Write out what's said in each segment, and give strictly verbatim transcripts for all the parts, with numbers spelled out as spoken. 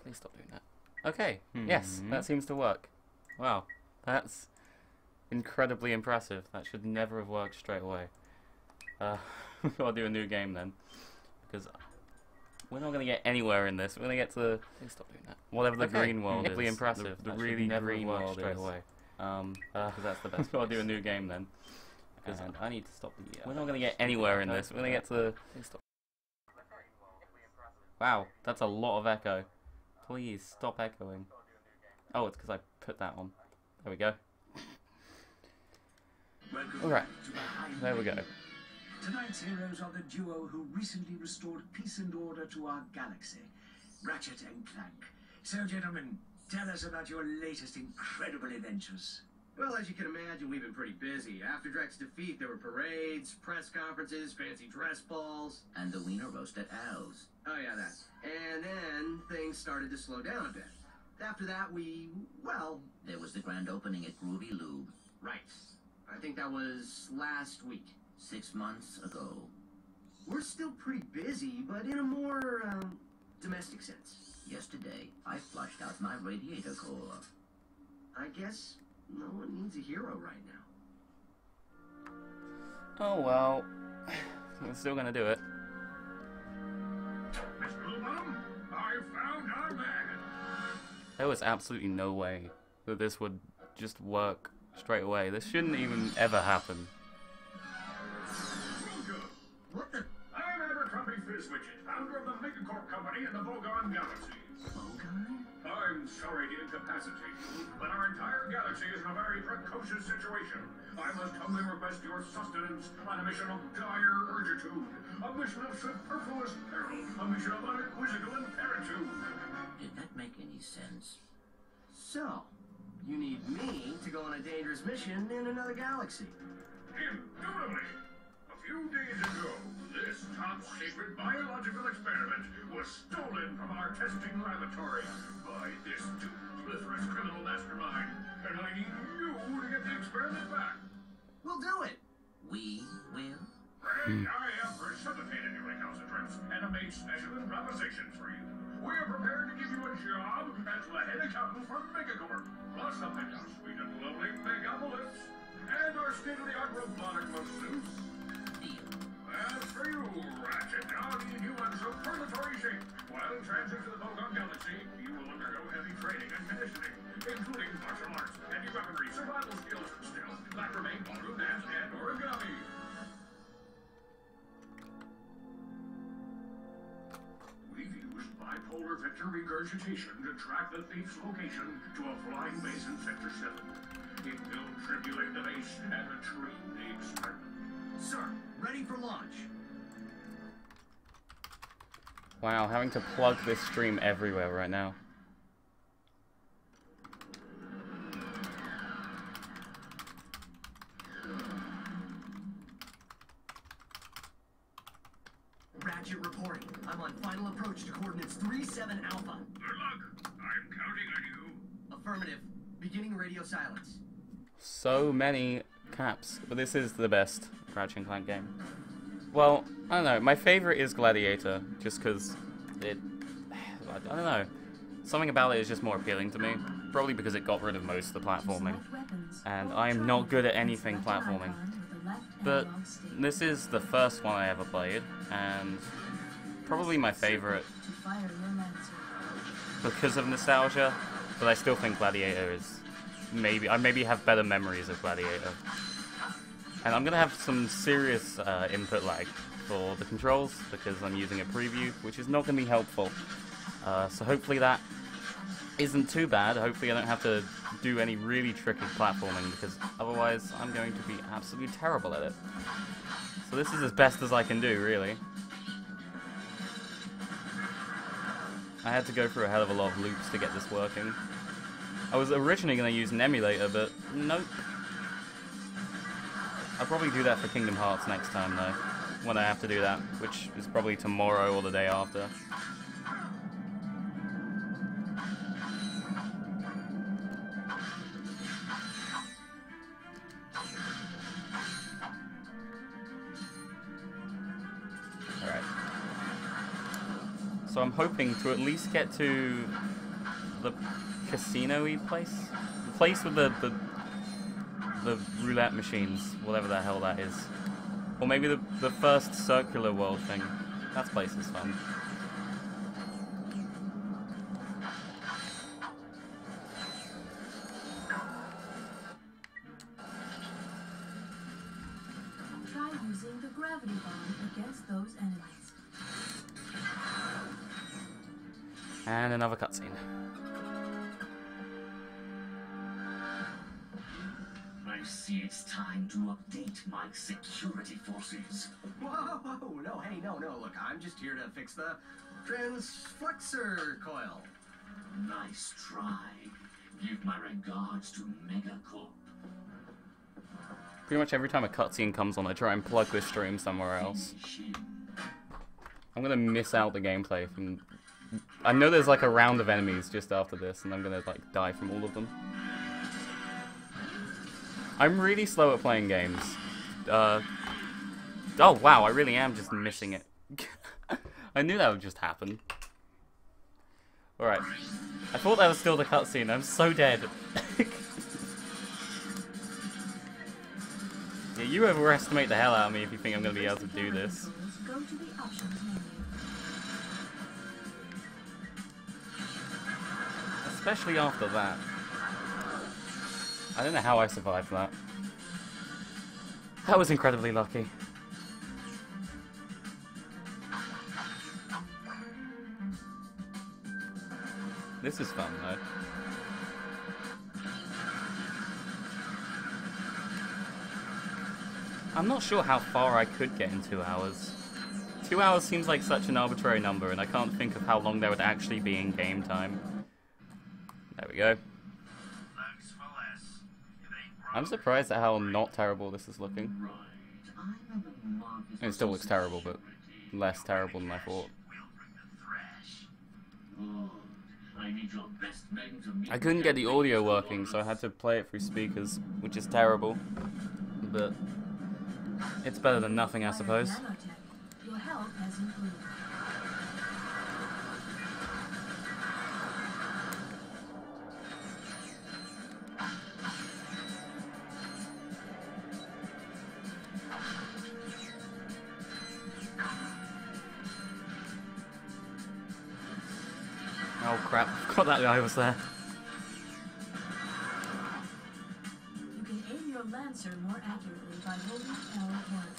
Please stop doing that. Okay, mm-hmm. Yes, that seems to work. Wow, that's incredibly impressive. That should never have worked straight away. Uh, I'll do a new game then, because we're not going to get anywhere in this. We're going to get to the... Please stop doing that. Whatever the okay. green world is. Impressive. The, the really green world straight is. away. Um, uh, that's the best. I'll do a new game then, because and I need to stop the... Uh, we're not going to get anywhere in this. We're going to get to the... Please stop. Wow, that's a lot of echo. Please stop echoing. Oh, it's because I put that on. There we go. Alright, there we go. Tonight's heroes are the duo who recently restored peace and order to our galaxy, Ratchet and Clank. So, gentlemen, tell us about your latest incredible adventures. Well, as you can imagine, we've been pretty busy. After Drek's defeat, there were parades, press conferences, fancy dress balls. And the wiener roast at Al's. Oh, yeah, that. And then things started to slow down a bit. After that, we, well... There was the grand opening at Groovy Lube. Right. I think that was last week. Six months ago. We're still pretty busy, but in a more, um, domestic sense. Yesterday, I flushed out my radiator core. I guess no one needs a hero right now. Oh, well. We're still gonna do it. Mister Bluebottom, I found our man. There was absolutely no way that this would just work straight away. This shouldn't even ever happen. What the? I'm Abercrombie Fizzwidget, founder of the Megacorp Company in the Vogon Galaxy. Vogon? I'm sorry to incapacitate you, but our entire galaxy is in a very precocious situation. I must humbly request your sustenance on a mission of dire urgitude, a mission of superfluous peril, a mission of unquizzical imperitude. Did that make any sense? So, you need me to go on a dangerous mission in another galaxy. Indubitably. A few days ago, this top-secret biological experiment was stolen from our testing laboratory by this duplicitous criminal mastermind, and I need you to get the experiment back. We'll do it. We will? And I have precipitated your recalcitrance and have made special improvisations for you. We are prepared to give you a job as the head accountant for Megacorp, plus a penthouse suite and lovely Megapolis, and our state-of-the-art robotic masseuse. Deal. As for you, Ratchet, I'll need you in superlatorary shape. While in transit to the Vogon Galaxy, you will undergo heavy training and conditioning, including martial arts, anti-weaponry, survival skills, stealth, lacrimate, ballroom dance, and origami. We've used bipolar vector regurgitation to track the thief's location to a flying base in Sector seven. It will tribulate the base and retrieve the experiment. Sir, ready for launch. Wow, having to plug this stream everywhere right now. Ratchet reporting. I'm on final approach to coordinates three seven Alpha. Good luck. I'm counting on you. Affirmative. Beginning radio silence. So many caps, but this is the best Ratchet and Clank game. Well, I don't know, my favorite is Gladiator, just because it, I don't know, something about it is just more appealing to me, probably because it got rid of most of the platforming, and I'm not good at anything platforming, but this is the first one I ever played, and probably my favorite because of nostalgia, but I still think Gladiator is, maybe, I maybe have better memories of Gladiator. And I'm going to have some serious uh, input lag for the controls, because I'm using a preview, which is not going to be helpful. Uh, so hopefully that isn't too bad. Hopefully I don't have to do any really tricky platforming, because otherwise I'm going to be absolutely terrible at it. So this is as best as I can do, really. I had to go through a hell of a lot of loops to get this working. I was originally going to use an emulator, but nope. I'll probably do that for Kingdom Hearts next time, though, when I have to do that, which is probably tomorrow or the day after. So I'm hoping to at least get to the casino-y place? The place with the, the, the roulette machines, whatever the hell that is. Or maybe the, the first circular world thing. That place is fun. Try using the gravity bomb against those enemies. And another cutscene. I see it's time to update my security forces. Whoa, whoa, no, hey, no, no, look, I'm just here to fix the transflexor coil. Nice try. Give my regards to Megacorp. Pretty much every time a cutscene comes on, I try and plug this stream somewhere else. I'm gonna miss out the gameplay from... I know there's like a round of enemies just after this, and I'm gonna like die from all of them. I'm really slow at playing games. Uh, oh wow, I really am just missing it. I knew that would just happen. Alright. I thought that was still the cutscene. I'm so dead. Yeah, you overestimate the hell out of me if you think I'm going to be able to do this. Go to the options menu. Especially after that. I don't know how I survived that. That was incredibly lucky. This is fun though. I'm not sure how far I could get in two hours. Two hours seems like such an arbitrary number, and I can't think of how long there would actually be in game time. There we go. I'm surprised at how not terrible this is looking. It still looks terrible, but less terrible than I thought. I couldn't get the audio working, so I had to play it through speakers, which is terrible. But it's better than nothing, I suppose. Your health has improved. Oh crap, I forgot that guy was there. You can aim your lancer more accurately by holding L one.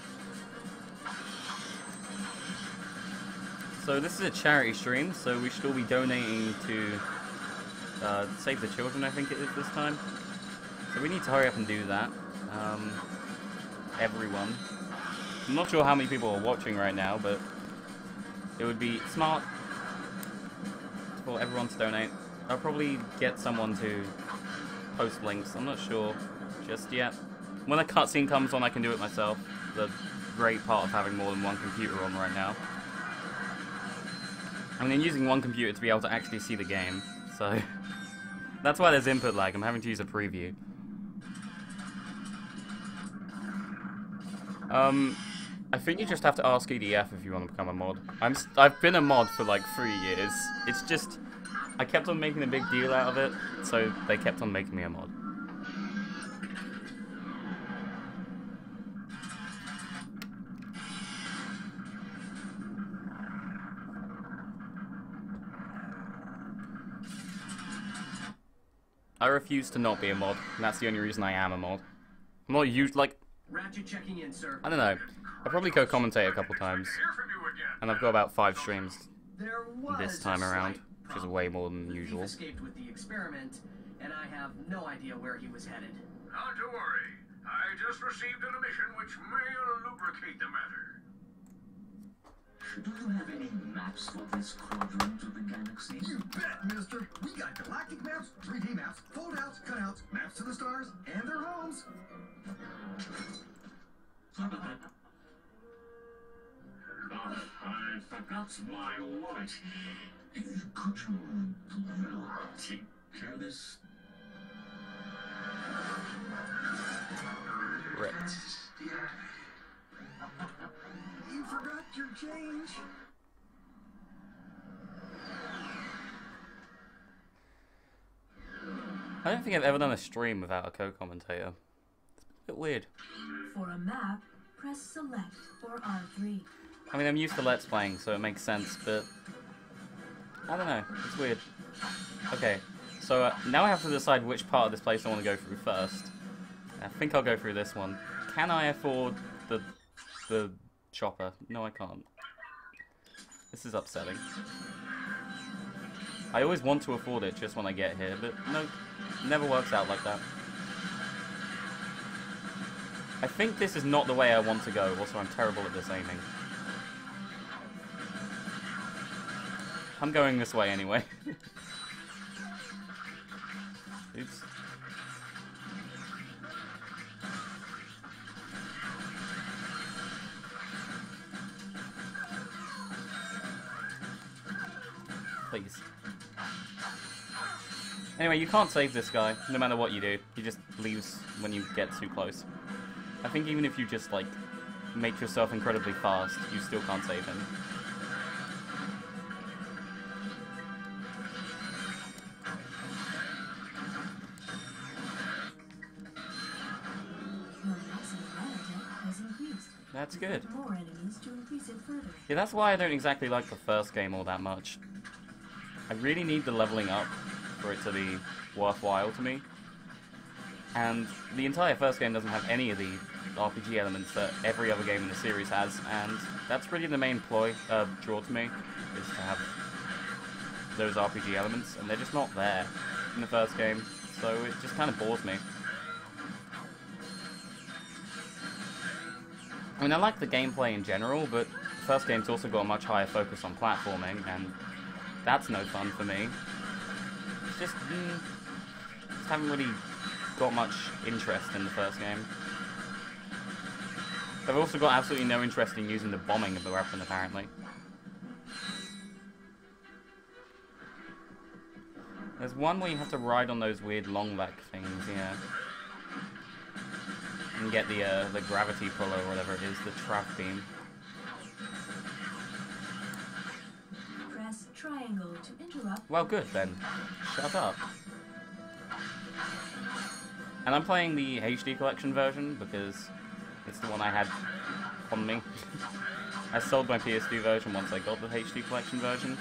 So this is a charity stream, so we should all be donating to uh, Save the Children, I think it is this time. So we need to hurry up and do that. Um, everyone. I'm not sure how many people are watching right now, but it would be smart for everyone to donate. I'll probably get someone to post links. I'm not sure just yet. When a cutscene comes on, I can do it myself. The great part of having more than one computer on right now. I mean, using one computer to be able to actually see the game, so that's why there's input lag. I'm having to use a preview. Um, I think you just have to ask E D F if you want to become a mod. I'm st I've been a mod for like three years. It's just I kept on making a big deal out of it, so they kept on making me a mod. I refuse to not be a mod, and that's the only reason I am a mod. I'm not used like Ratchet checking in, sir. I don't know. I probably co-commentate a couple times, and I've got about five streams There was this time a around, slight which is problem. way more than The thief usual. escaped with the experiment, and I have no idea where he was headed. Not to worry. I just received an emission which may lubricate the matter. Do you have any maps for this quadrant of the galaxy? You bet, mister. We got galactic maps, three D maps, foldouts, cutouts, maps to the stars, and their homes. Oh, I forgot my wallet. Could you take care of this? Right. You forgot your change. I don't think I've ever done a stream without a co-commentator. It's a bit weird. For a map, press select or R three. I mean, I'm used to Let's Playing, so it makes sense, but I don't know. It's weird. Okay, so uh, now I have to decide which part of this place I want to go through first. I think I'll go through this one. Can I afford the the chopper? No, I can't. This is upsetting. I always want to afford it just when I get here, but no, it never works out like that. I think this is not the way I want to go, also I'm terrible at this aiming. I'm going this way anyway. Oops. Please. Anyway, you can't save this guy, no matter what you do. He just leaves when you get too close. I think even if you just, like, make yourself incredibly fast, you still can't save him. That's good. More enemies to increase it further. Yeah, that's why I don't exactly like the first game all that much. I really need the leveling up for it to be worthwhile to me. And the entire first game doesn't have any of the R P G elements that every other game in the series has, and that's really the main ploy, uh, draw to me, is to have those R P G elements, and they're just not there in the first game, so it just kind of bores me. I mean, I like the gameplay in general, but the first game's also got a much higher focus on platforming, and that's no fun for me. It's just, mm, just haven't really got much interest in the first game. I've also got absolutely no interest in using the bombing of the weapon, apparently. There's one where you have to ride on those weird long leg things, yeah. And get the uh, the gravity pull or whatever it is, the trap beam. Press triangle to interrupt. Well, good then. Shut up. And I'm playing the H D collection version because it's the one I had on me. I sold my P S two version once I got the H D collection version.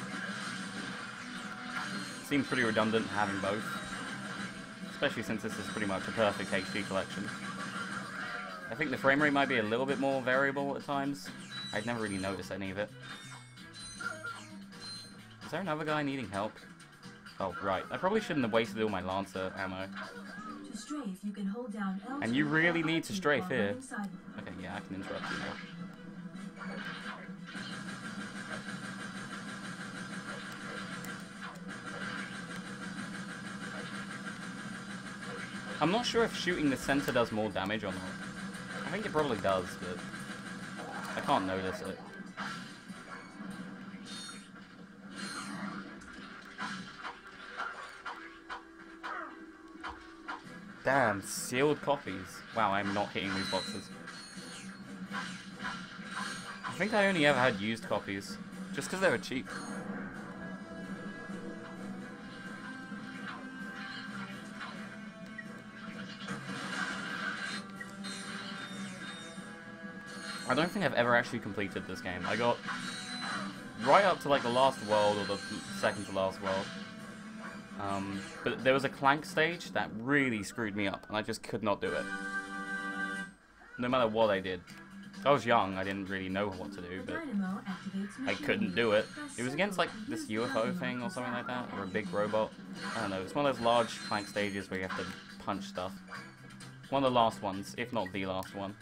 Seems pretty redundant having both, especially since this is pretty much a perfect H D collection. I think the frame rate might be a little bit more variable at times. I'd never really noticed any of it. Is there another guy needing help? Oh, right. I probably shouldn't have wasted all my Lancer ammo. To strafe, you can hold down L And you really need to strafe here. inside. Okay, yeah, I can interrupt you now. I'm not sure if shooting the center does more damage or not. I think it probably does, but I can't notice it. Damn, sealed copies. Wow, I'm not hitting these boxes. I think I only ever had used copies, just because they were cheap. I don't think I've ever actually completed this game. I got right up to like the last world, or the second to last world. Um, but there was a Clank stage that really screwed me up, and I just could not do it. No matter what I did. I was young, I didn't really know what to do, but I couldn't do it. It was against like this U F O thing or something like that, or a big robot. I don't know, it's one of those large Clank stages where you have to punch stuff. One of the last ones, if not the last one.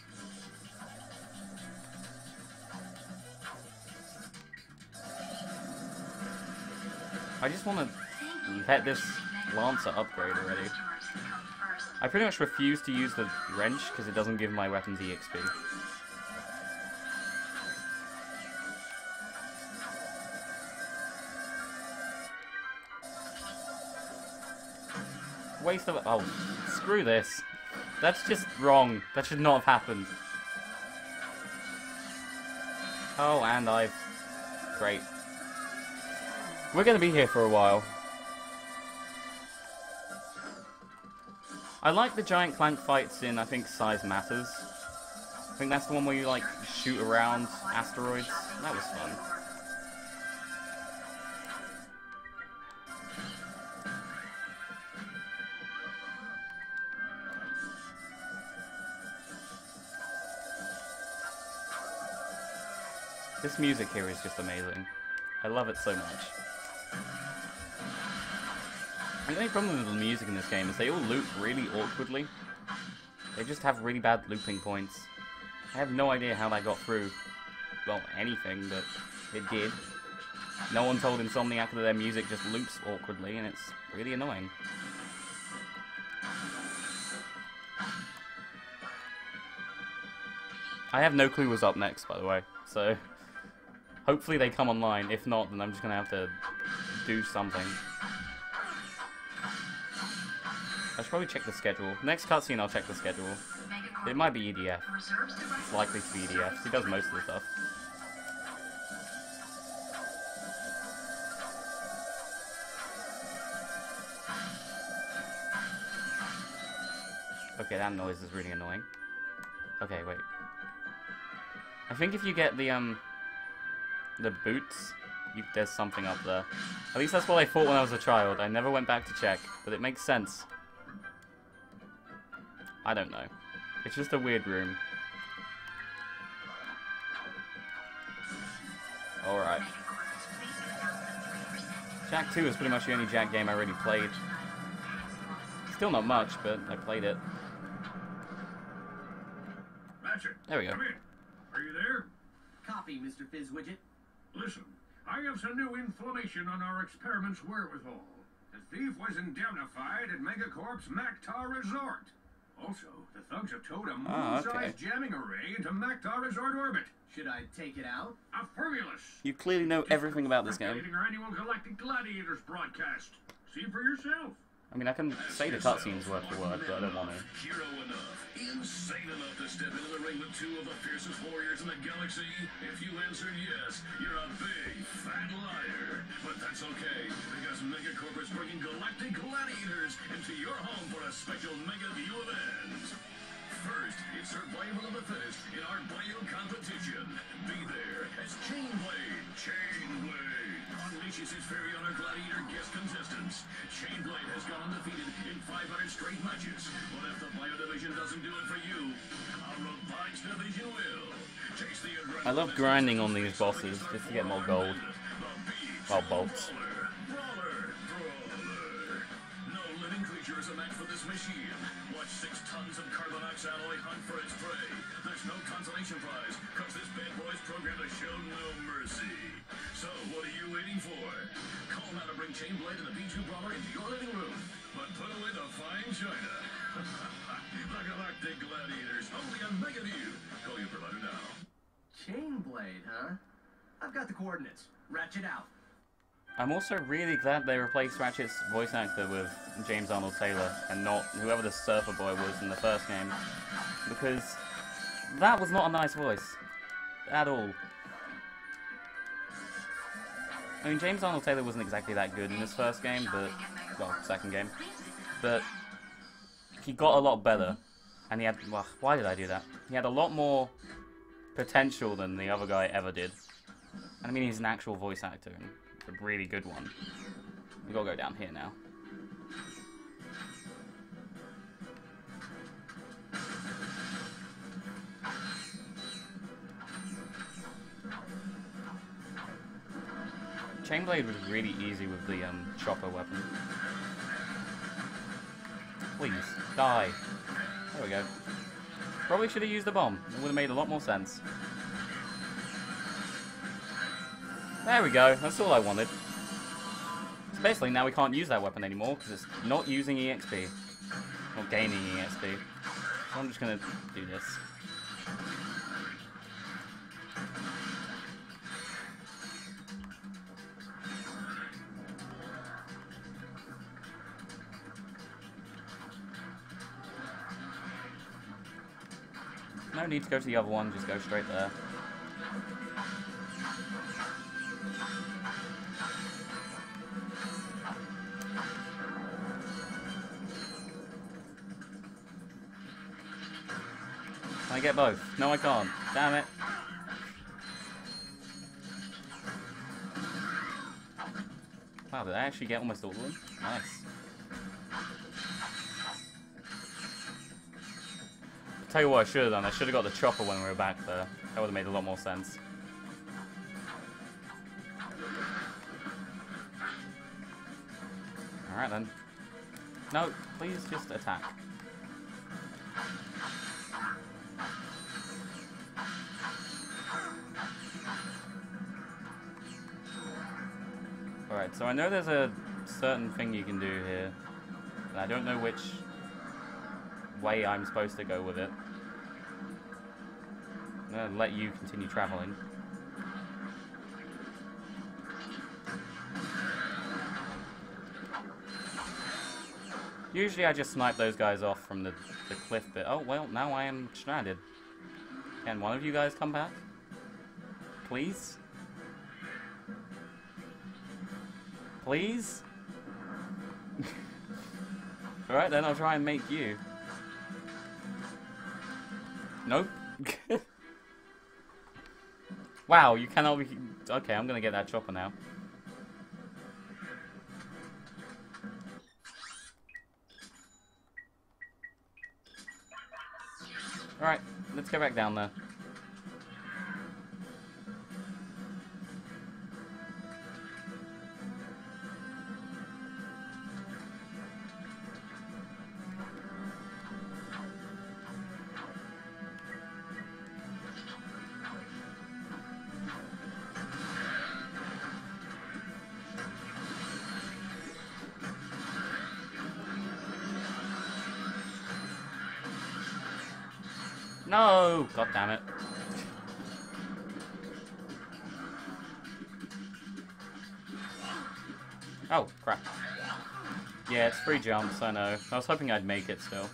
I just want to let this Lancer upgrade already. I pretty much refuse to use the wrench because it doesn't give my weapons E X P. Waste of... oh, screw this. That's just wrong. That should not have happened. Oh, and I've... great. We're going to be here for a while. I like the giant Clank fights in, I think, Size Matters. I think that's the one where you, like, shoot around asteroids. That was fun. This music here is just amazing. I love it so much. The only problem with the music in this game is they all loop really awkwardly. They just have really bad looping points. I have no idea how that got through, well, anything, but it did. No one told Insomniac that their music just loops awkwardly, and it's really annoying. I have no clue what's up next, by the way, so hopefully they come online. If not, then I'm just gonna have to do something. I should probably check the schedule. Next cutscene, I'll check the schedule. It might be E D F. It's likely to be E D F. He does most of the stuff. Okay, that noise is really annoying. Okay, wait. I think if you get the, um... the boots, you, there's something up there. At least that's what I thought when I was a child. I never went back to check, but it makes sense. I don't know. It's just a weird room. Alright. Jak two is pretty much the only Jak game I really played. Still not much, but I played it. Ratchet, there we go. Come in. Are you there? Copy, Mister Fizzwidget. Listen, I have some new information on our experiment's wherewithal. The thief was indemnified at Megacorp's Mactar Resort. Also, the thugs have towed a Ah, moon-sized okay. jamming array into Mactar Resort orbit. Should I take it out? A Formulus. You clearly know everything about this game. Circulating our annual Galactic Gladiators broadcast. See for yourself. I mean, I can say the cutscenes word for word, but I don't want to. Hero enough, insane enough to step into the ring with two of the fiercest warriors in the galaxy? If you answer yes, you're a big, fat liar. But that's okay, because Megacorp is bringing Galactic Gladiators into your home for a special Mega View event. First, it's survival of the fittest in our bio competition. Be there as Chainblade. Chainblade unleashes his very own gladiator guest contestants. Chainblade has gone undefeated in five hundred straight matches. But if the bio division doesn't do it for you, our robotics division will. Chase the I love grinding on these bosses just to get more gold. Well, bolts. Brawler, brawler. No living creature is a match for this machine. Watch six tons of Carbonox alloy hunt for its prey. There's no consolation prize, cause this bad boy's programmed to show no mercy. So, what are you waiting for? Call now to bring Chainblade and the B two Brawler into your living room. But put away the fine china. The Galactic Gladiators, only on Mega View. Call your provider now. Chainblade, huh? I've got the coordinates. Ratchet out. I'm also really glad they replaced Ratchet's voice actor with James Arnold Taylor and not whoever the surfer boy was in the first game, because that was not a nice voice at all. I mean, James Arnold Taylor wasn't exactly that good in this first game, but, well, second game, but he got a lot better, and he had, well, why did I do that? He had a lot more potential than the other guy ever did. And I mean, he's an actual voice actor, and a really good one. We gotta go down here now. Chainblade was really easy with the um, chopper weapon. Please, die. There we go. Probably should have used the bomb. It would have made a lot more sense. There we go. That's all I wanted. So basically, now we can't use that weapon anymore because it's not using E X P. Or gaining E X P. So I'm just gonna do this. No need to go to the other one, just go straight there. get both. No, I can't. Damn it. Wow, did I actually get almost all of them? Nice. Tell you what I should have done. I should have got the chopper when we were back there. That would have made a lot more sense. Alright then. No, please just attack. Alright, so I know there's a certain thing you can do here. And I don't know which way I'm supposed to go with it. I'm gonna let you continue traveling. Usually I just snipe those guys off from the, the cliff bit. Oh, well, now I am stranded. Can one of you guys come back? Please? Please? Alright then, I'll try and make you. Nope. Wow, you cannot be... Okay, I'm gonna get that chopper now. Alright, let's go back down there. No! God damn it. Oh, crap. Yeah, it's free jumps, I know. I was hoping I'd make it still.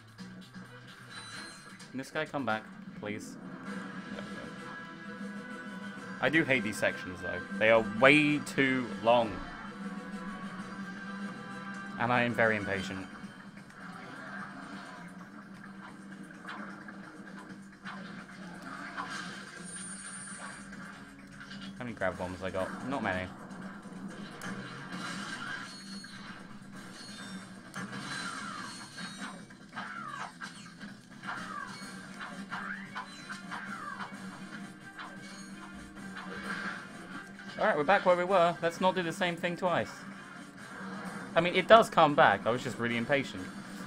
Can this guy come back, please? I do hate these sections, though. They are way too long. And I am very impatient. How many grab bombs I got? Not many. Alright, we're back where we were. Let's not do the same thing twice. I mean, it does come back. I was just really impatient.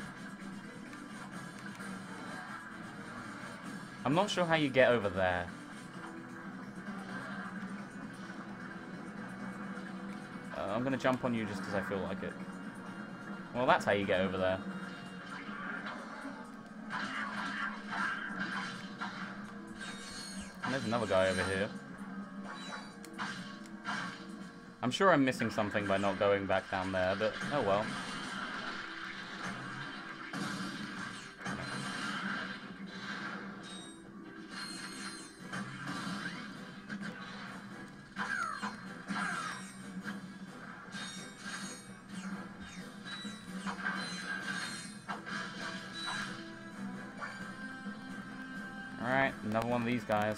I'm not sure how you get over there. I'm gonna jump on you just because I feel like it. Well, that's how you get over there. And there's another guy over here. I'm sure I'm missing something by not going back down there, but oh well. Alright, another one of these guys.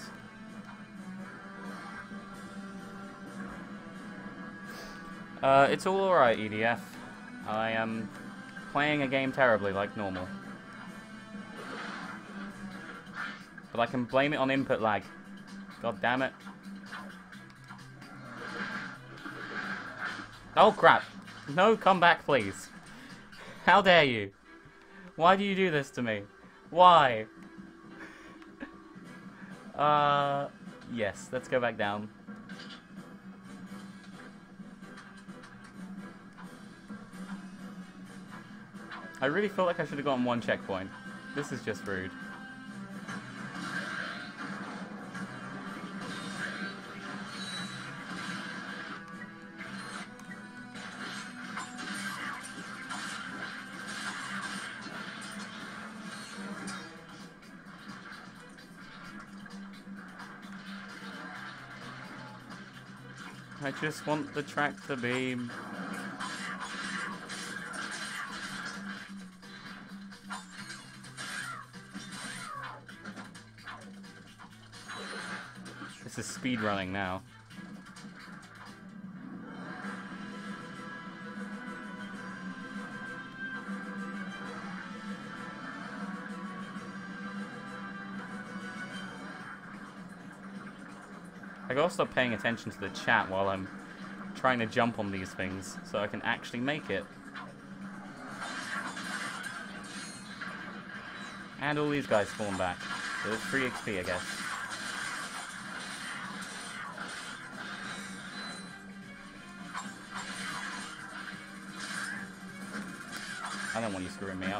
Uh, it's all alright, E D F. I am playing a game terribly, like normal. But I can blame it on input lag. God damn it. Oh crap. No, come back please. How dare you? Why do you do this to me? Why? Uh, yes, let's go back down. I really feel like I should have gotten one checkpoint. This is just rude. I just want the track to be... This is speed running now. I gotta stop paying attention to the chat while I'm trying to jump on these things so I can actually make it. And all these guys spawn back. So it's free X P, I guess. I don't want you screwing me up.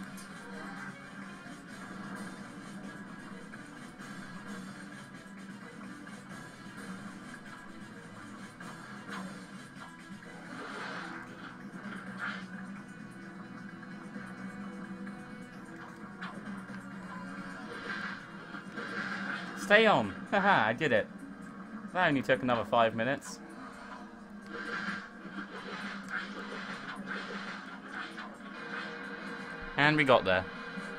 Stay on! Haha, I did it. That only took another five minutes. And we got there.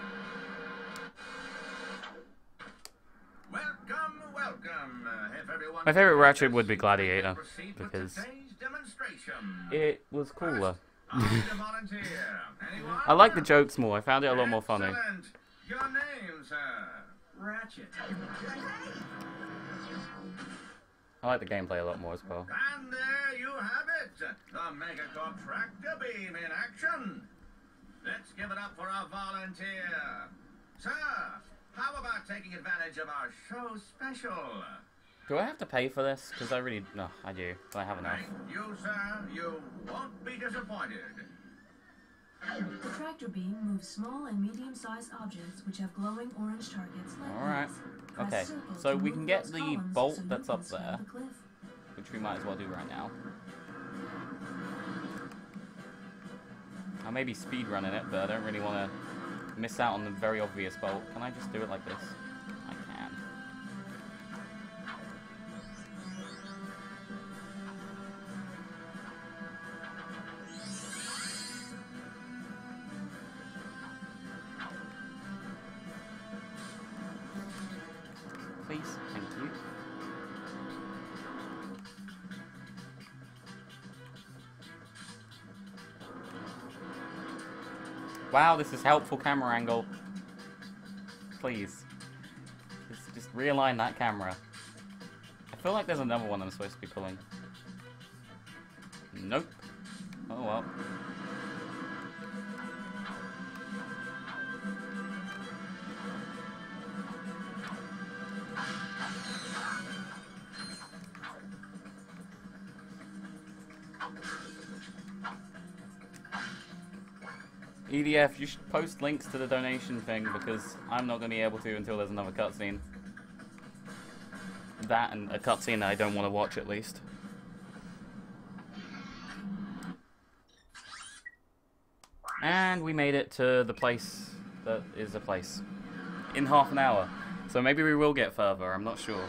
Welcome, welcome. Uh, if everyone My favourite Ratchet would be Gladiator, because demonstration. it was cooler. Volunteer. Anyone? I like the jokes more, I found it a lot more funny. Excellent. Your name, sir? Ratchet. I like the gameplay a lot more as well. And there you have it. The Megacorp tractor beam in action. Let's give it up for our volunteer. Sir, how about taking advantage of our show special? Do I have to pay for this? Because I really... No, I do. But I have enough. Thank you, sir. You won't be disappointed. The tractor beam moves small and medium-sized objects which have glowing orange targets like Alright. these. Press Okay, circle so to we move can get those the columns bolt so you that's can up scale there. the cliff. Which we might as well do right now. I may be speedrunning it, but I don't really want to miss out on the very obvious bolt. Can I just do it like this? I can. Please, thank you. Wow, this is helpful camera angle. Please. Just, just realign that camera. I feel like there's another one I'm supposed to be pulling. Nope. Oh well. E D F, you should post links to the donation thing because I'm not going to be able to until there's another cutscene. That and a cutscene that I don't want to watch at least. And we made it to the place that is a place. In half an hour. So maybe we will get further, I'm not sure.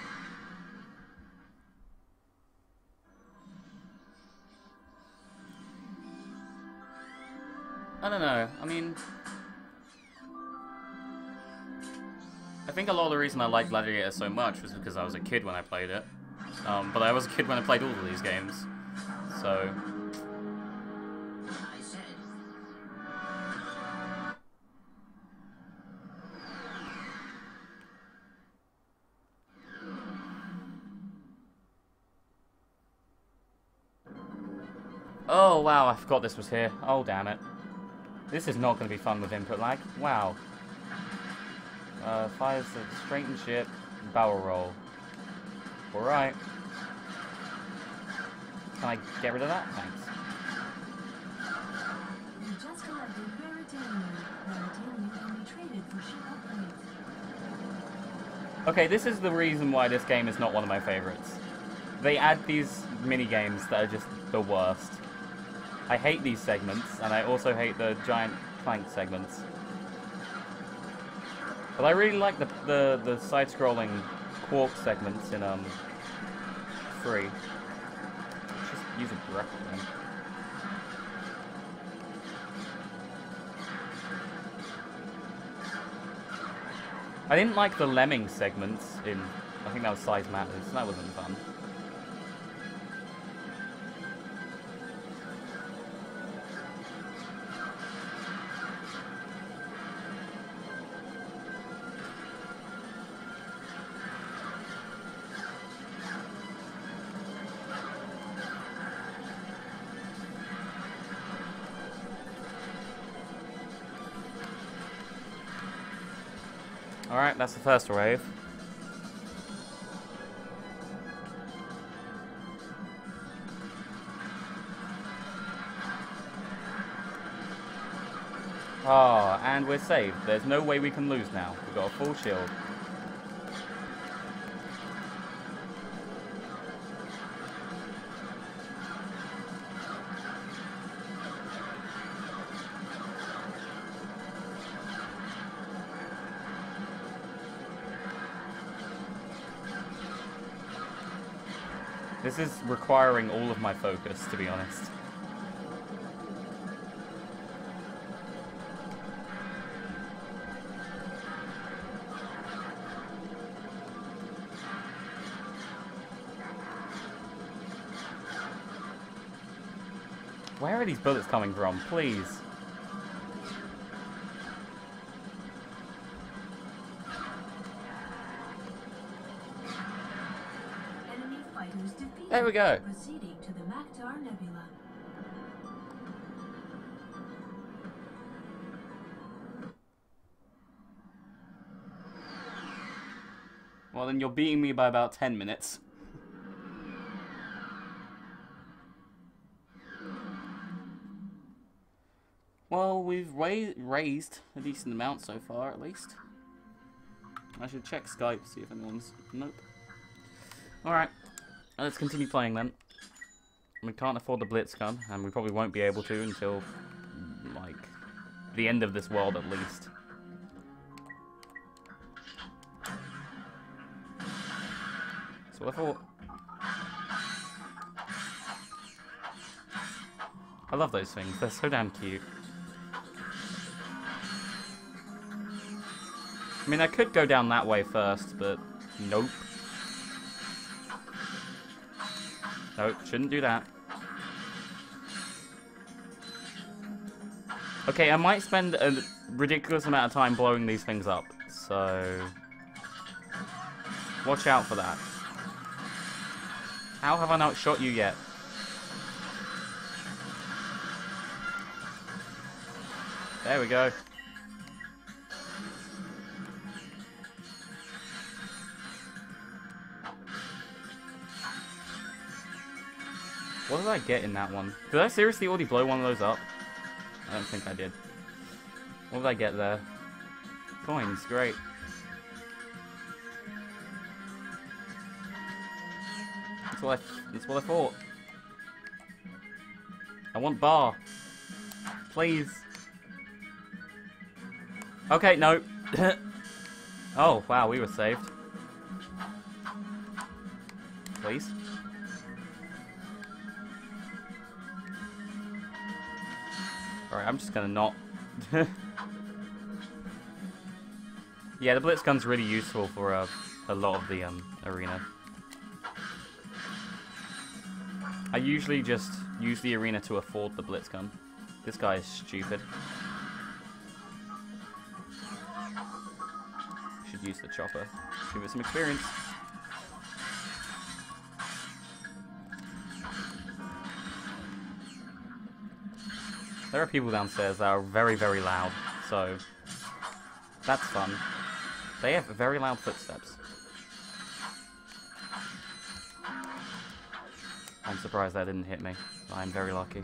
I don't know, I mean... I think a lot of the reason I liked Gladiator so much was because I was a kid when I played it. Um, but I was a kid when I played all of these games. So... Oh wow, I forgot this was here. Oh damn it. This is not going to be fun with input lag. Wow. Uh, fires to straighten ship, barrel roll. Alright. Can I get rid of that? Thanks. You just collected Veritanium. Veritanium can be traded for ship upgrades. Okay, this is the reason why this game is not one of my favorites. They add these mini-games that are just the worst. I hate these segments, and I also hate the giant Clank segments. But I really like the the, the side-scrolling Quark segments in um three. Just use a breath then. I didn't like the Lemming segments in I think that was size matters. That wasn't fun. Alright, that's the first wave. Oh, and we're saved. There's no way we can lose now. We've got a full shield. This is requiring all of my focus, to be honest. Where are these bullets coming from? Please. Enemy fighters defeated. There we go. Proceeding to the Maktar Nebula. Well, then you're beating me by about ten minutes. Well, we've ra raised a decent amount so far, at least. I should check Skype, see if anyone's... Nope. Alright, let's continue playing then. We can't afford the Blitz gun, and we probably won't be able to until, like, the end of this world at least. That's what I thought. I love those things, they're so damn cute. I mean, I could go down that way first, but nope. Nope, shouldn't do that. Okay, I might spend a ridiculous amount of time blowing these things up, so... watch out for that. How have I not shot you yet? There we go. What did I get in that one? Did I seriously already blow one of those up? I don't think I did. What did I get there? Coins, great. That's what I, that's what I thought. I want bar. Please. Okay, no. Oh, wow, we were saved. Please. Alright, I'm just gonna not... Yeah, the Blitz gun's really useful for uh, a lot of the um, arena. I usually just use the arena to afford the Blitz gun. This guy is stupid. Should use the chopper. Give it some experience. There are people downstairs that are very, very loud, so that's fun. They have very loud footsteps. I'm surprised that didn't hit me. I'm very lucky.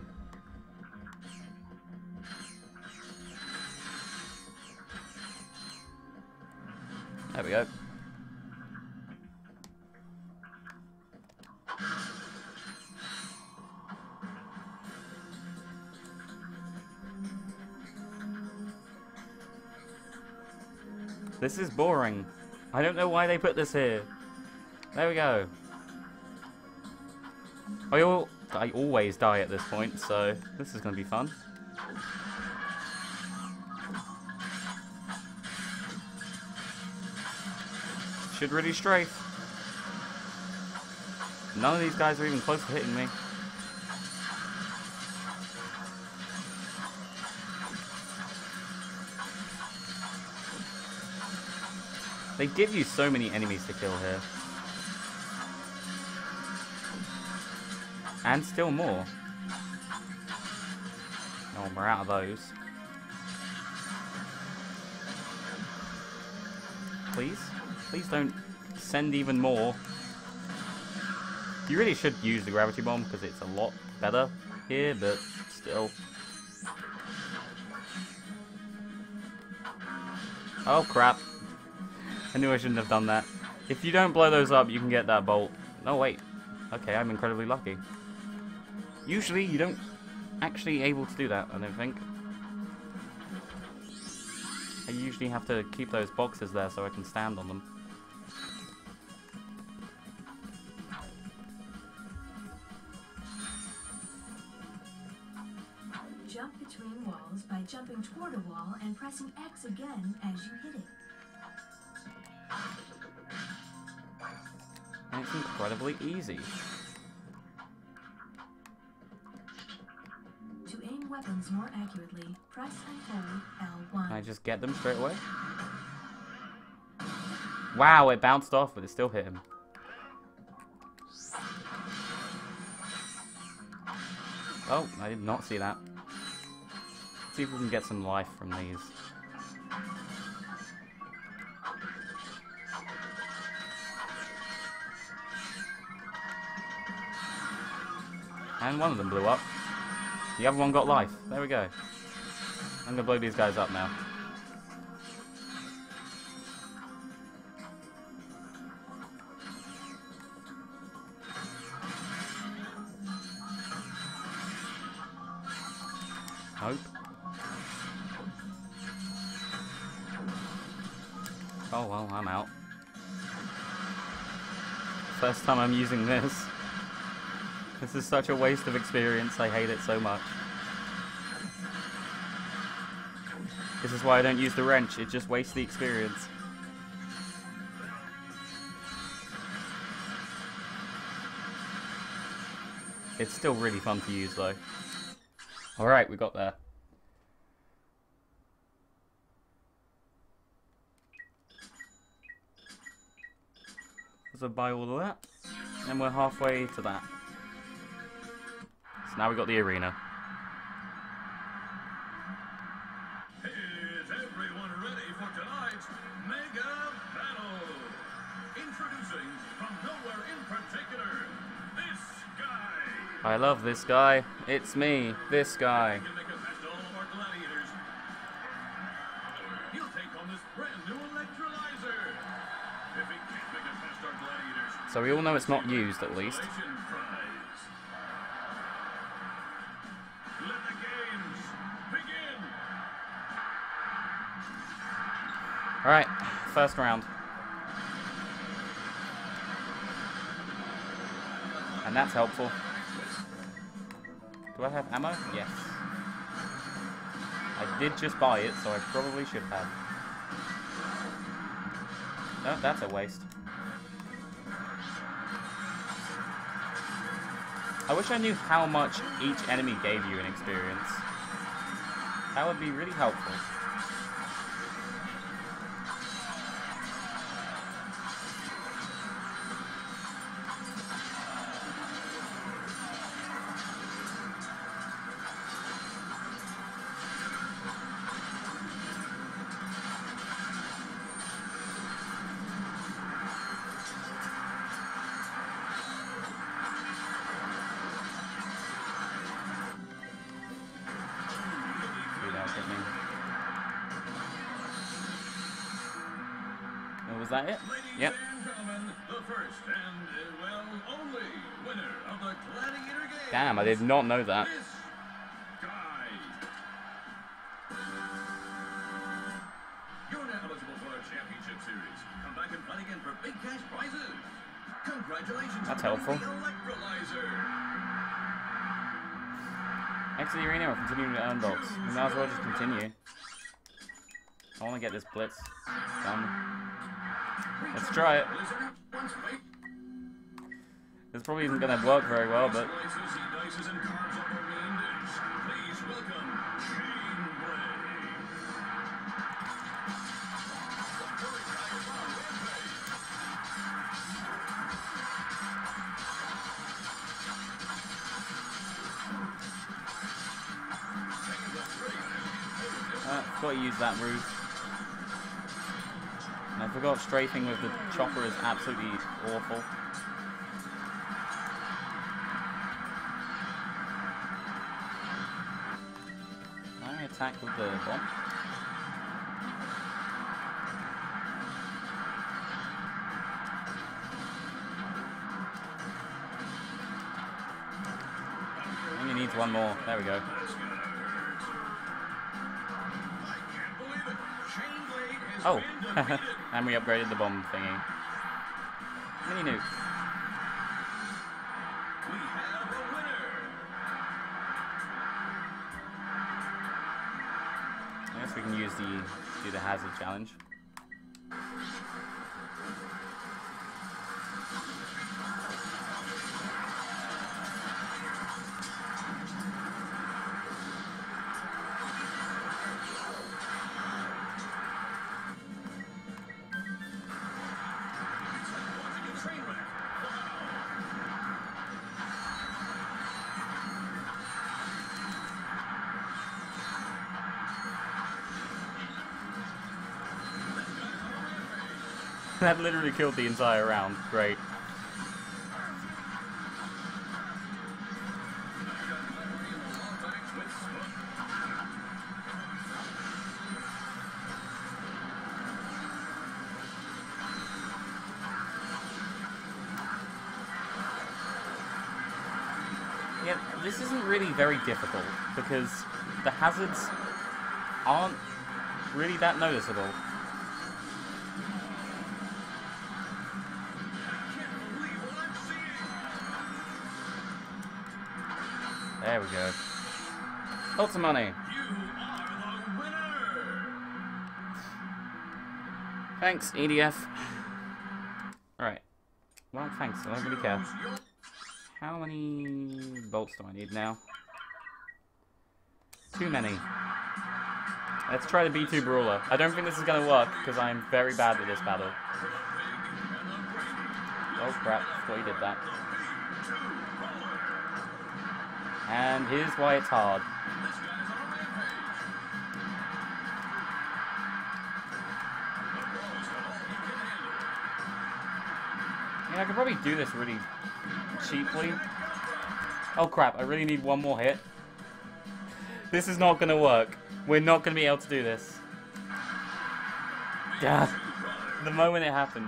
There we go. This is boring. I don't know why they put this here. There we go. I, al I always die at this point, so this is going to be fun. Should really strafe. None of these guys are even close to hitting me. They give you so many enemies to kill here. And still more. Oh, we're out of those. Please? Please don't send even more. You really should use the gravity bomb because it's a lot better here, but still. Oh crap. I knew I shouldn't have done that. If you don't blow those up, you can get that bolt. No, wait. Okay, I'm incredibly lucky. Usually, you don't actually able to do that, I don't think. I usually have to keep those boxes there so I can stand on them. Jump between walls by jumping toward a wall and pressing X again as you hit it. And it's incredibly easy. To aim weapons more accurately, press and hold L one. Can I just get them straight away? Wow, it bounced off, but it still hit him. Oh, I did not see that. Let's see if we can get some life from these. And one of them blew up. The other one got life. There we go. I'm gonna blow these guys up now. Nope. Oh well, I'm out. First time I'm using this. This is such a waste of experience, I hate it so much. This is why I don't use the wrench, it just wastes the experience. It's still really fun to use though. Alright, we got there. So buy all of that, and we're halfway to that. So now we got the arena. Is everyone ready for tonight's Mega Battle? Introducing from nowhere in particular, this guy. I love this guy. It's me, this guy. He can make it past all of our gladiators. He'll take on this brand new electrolyzer. If he can't make it past our gladiators, So we all know it's not used at least. consolation prize. Let the games begin. Alright, first round. And that's helpful. Do I have ammo? Yes. I did just buy it, so I probably should have. No, that's a waste. I wish I knew how much each enemy gave you in experience. That would be really helpful. Was that it? Ladies Yep. and gentlemen, the first and, uh, well, only winner of the Gladiator Games. Damn, I did not know that. This guy. You're now eligible for a championship series. Come back and fight again for big cash prizes. Congratulations That's on winning helpful. the electrolyzer. Exit the arena or continuing to earn bolts. We might as well just continue. I want to get this blitz done. Let's try it. This probably isn't going to work very well, but... Uh, forgot to use that move. And I forgot strafing with the chopper is absolutely awful. Can I attack with the bomb? Only needs one more. There we go. Oh, and we upgraded the bomb thingy. Mini nuke. We have a winner. I guess we can use the do the hazard challenge. That literally killed the entire round. Great. Yeah, this isn't really very difficult because the hazards aren't really that noticeable. There we go. Lots of money. You are the winner. Thanks, E D F. Alright. Well, thanks. I don't really care. How many bolts do I need now? Too many. Let's try the B two Brawler. I don't think this is going to work because I'm very bad at this battle. Oh crap, thought he did that. And here's why it's hard. Yeah, I could probably do this really cheaply. Oh crap, I really need one more hit. This is not gonna work. We're not gonna be able to do this. God. The moment it happened.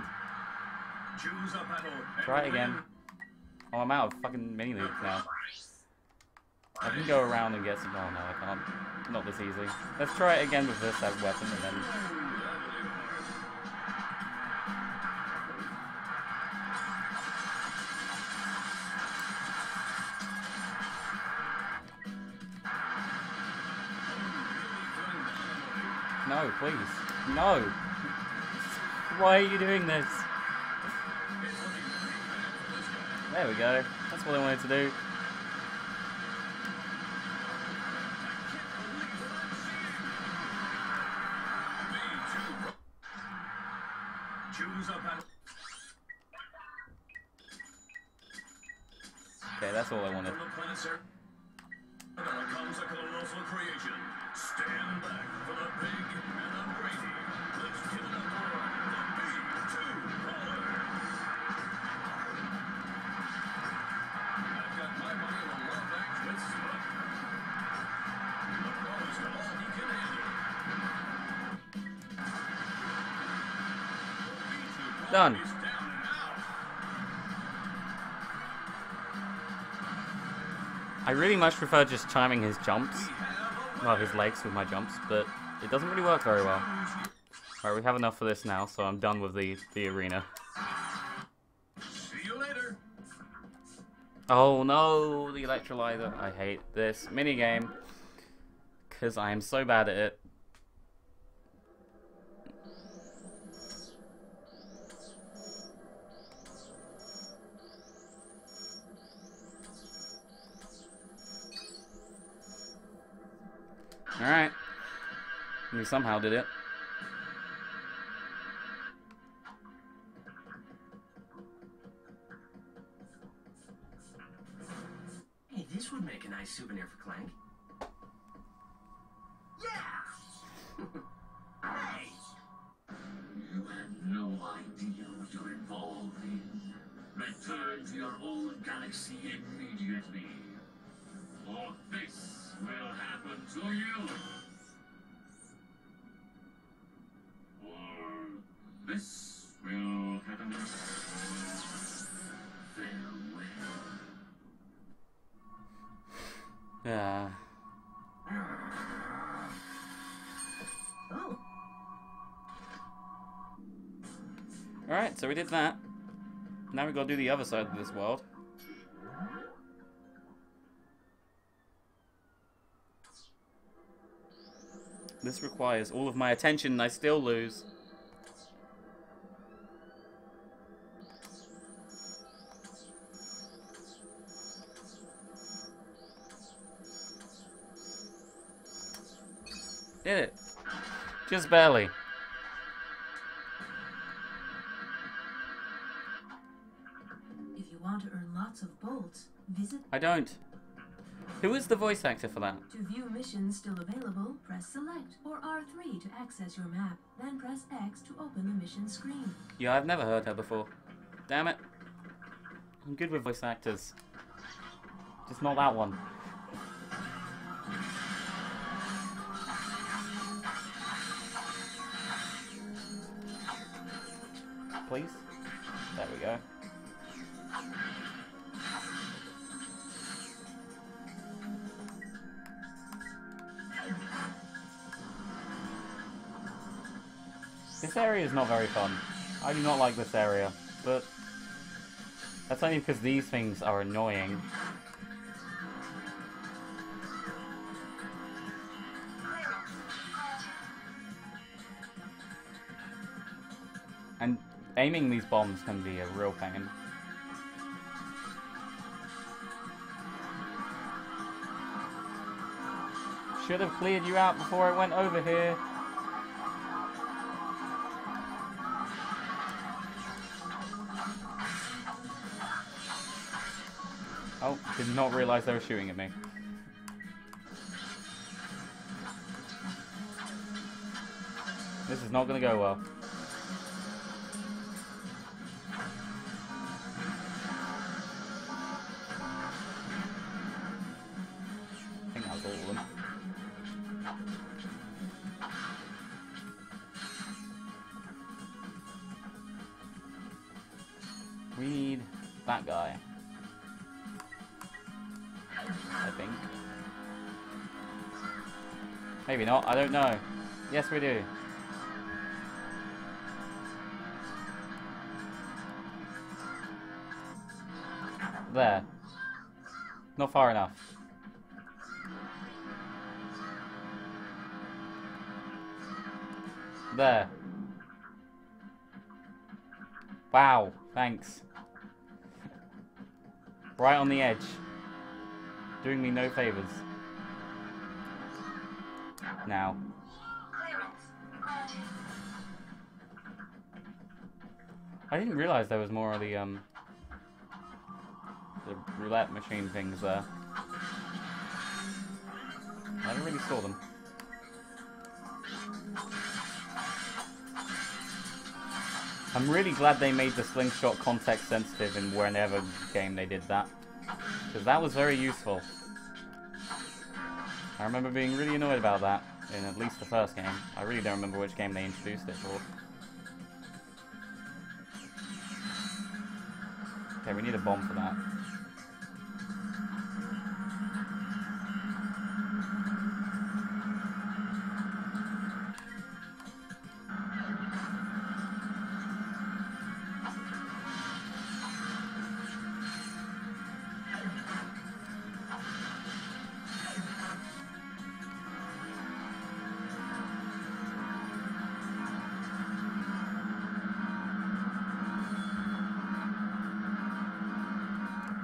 Try it again. Oh, I'm out of fucking mini loot now. I can go around and get some... Oh no, I can't. Not this easy. Let's try it again with this as weapon and then... No, please. No! Why are you doing this? There we go. That's what I wanted to do. Okay, that's all I wanted. Comes a colossal creation. Stand back for the big and the crazy. Let's give it up for the B two Brawler. I've got my money on the love act with Spud. The Brawler's got all he can handle. Done. He's down and out. I really much prefer just timing his jumps. Well, his legs with my jumps, but it doesn't really work very well. Alright, we have enough for this now, so I'm done with the, the arena. See you later. Oh no, the electrolyzer. I hate this minigame. Because I am so bad at it. Alright. We somehow did it. Hey, this would make a nice souvenir for Clank. Yeah! Hey! You have no idea what you're involved in. Return to your own galaxy immediately, or this will happen to you. Or this will happen. Farewell. Yeah. Oh. Alright, so we did that. Now we gotta do the other side of this world. This requires all of my attention and I still lose. Did it. Just barely. If you want to earn lots of bolts, visit... I don't. Who is the voice actor for that? To view missions still available, press Select or R three to access your map, then press X to open the mission screen. Yeah, I've never heard her before. Damn it. I'm good with voice actors. Just not that one. Please? There we go. This area is not very fun. I do not like this area, but that's only because these things are annoying. And aiming these bombs can be a real pain. Should have cleared you out before I went over here. Oh, did not realize they were shooting at me. This is not going to go well. I think that was all of them. We need that guy. I think. Maybe not, I don't know. Yes, we do. There. Not far enough. There. Wow, thanks. Right on the edge. Doing me no favors. Now. I didn't realize there was more of the um the roulette machine things there. I never really saw them. I'm really glad they made the slingshot context sensitive in whenever game they did that. Because that was very useful. I remember being really annoyed about that in at least the first game. I really don't remember which game they introduced it for. Okay, we need a bomb for that.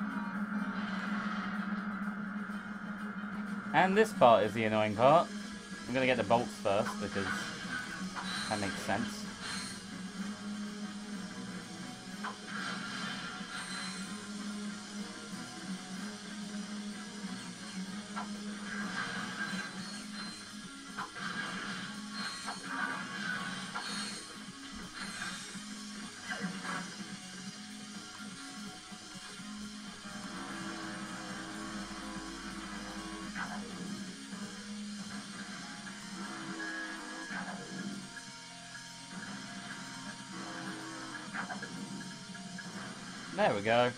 And this part is the annoying part. I'm gonna get the bolts first because that makes sense. There we go.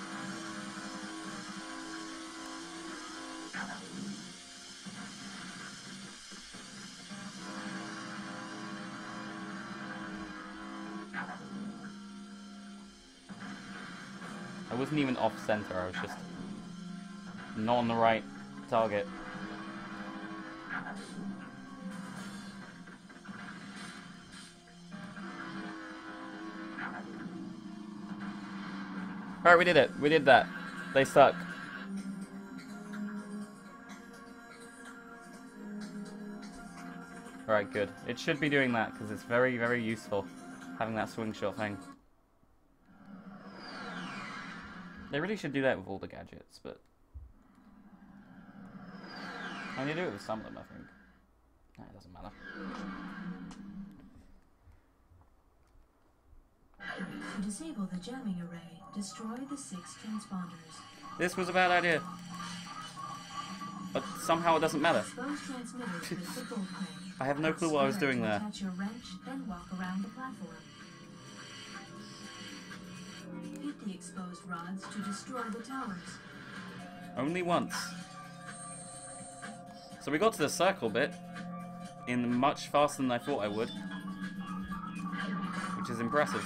I wasn't even off center, I was just not on the right target. Alright, we did it. We did that. They suck. Alright, good. It should be doing that, because it's very, very useful, having that swing shot thing. They really should do that with all the gadgets, but... I need to do it with some of them, I think. Nah, it doesn't matter. To disable the jamming array, destroy the six transponders. This was a bad idea. But somehow it doesn't matter. Expose transmitters with the bolt crane. I have no clue what I was doing there. Attach your wrench, then walk around the platform. Hit the exposed rods to destroy the towers. Only once. So we got to the circle bit in much faster than I thought I would. Which is impressive.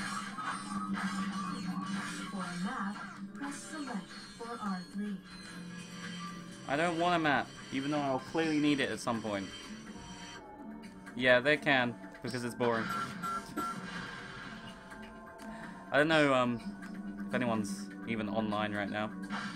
For a map, press select for R three. I don't want a map, even though I'll clearly need it at some point. Yeah, they can, because it's boring. I don't know um, if anyone's even online right now.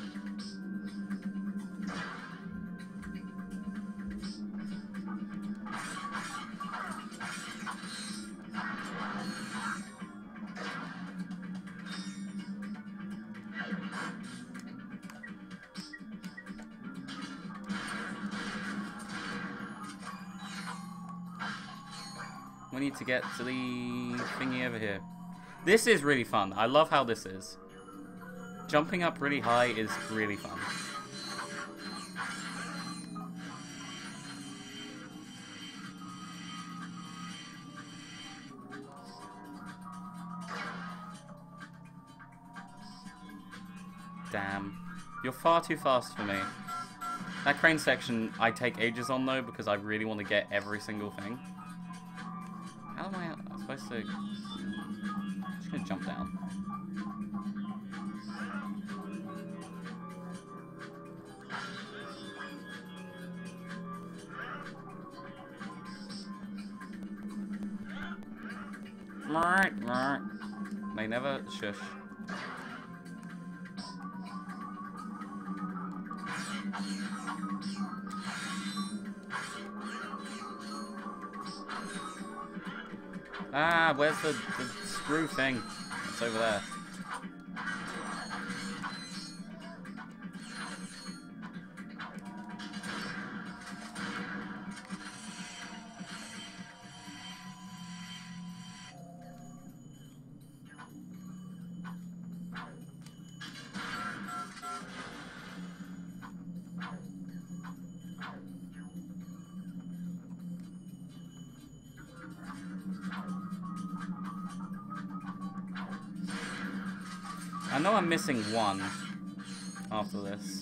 We need to get to the thingy over here. This is really fun. I love how this is. Jumping up really high is really fun. Damn. You're far too fast for me. That crane section I take ages on though because I really want to get every single thing. How am I, I'm supposed to... I'm just gonna jump down. They never shush. Ah, where's the, the screw thing? It's over there. I know I'm missing one after this.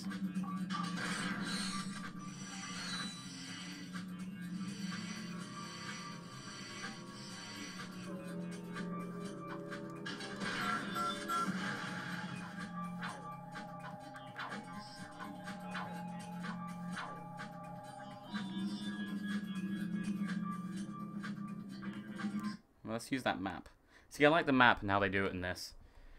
Well, let's use that map. See, I like the map and how they do it in this.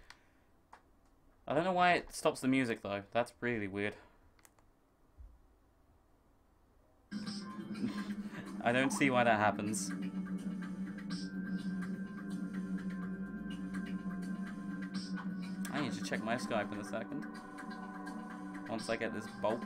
I don't know why it stops the music though. That's really weird. I don't see why that happens. I need to check my Skype in a second. Once I get this bolt.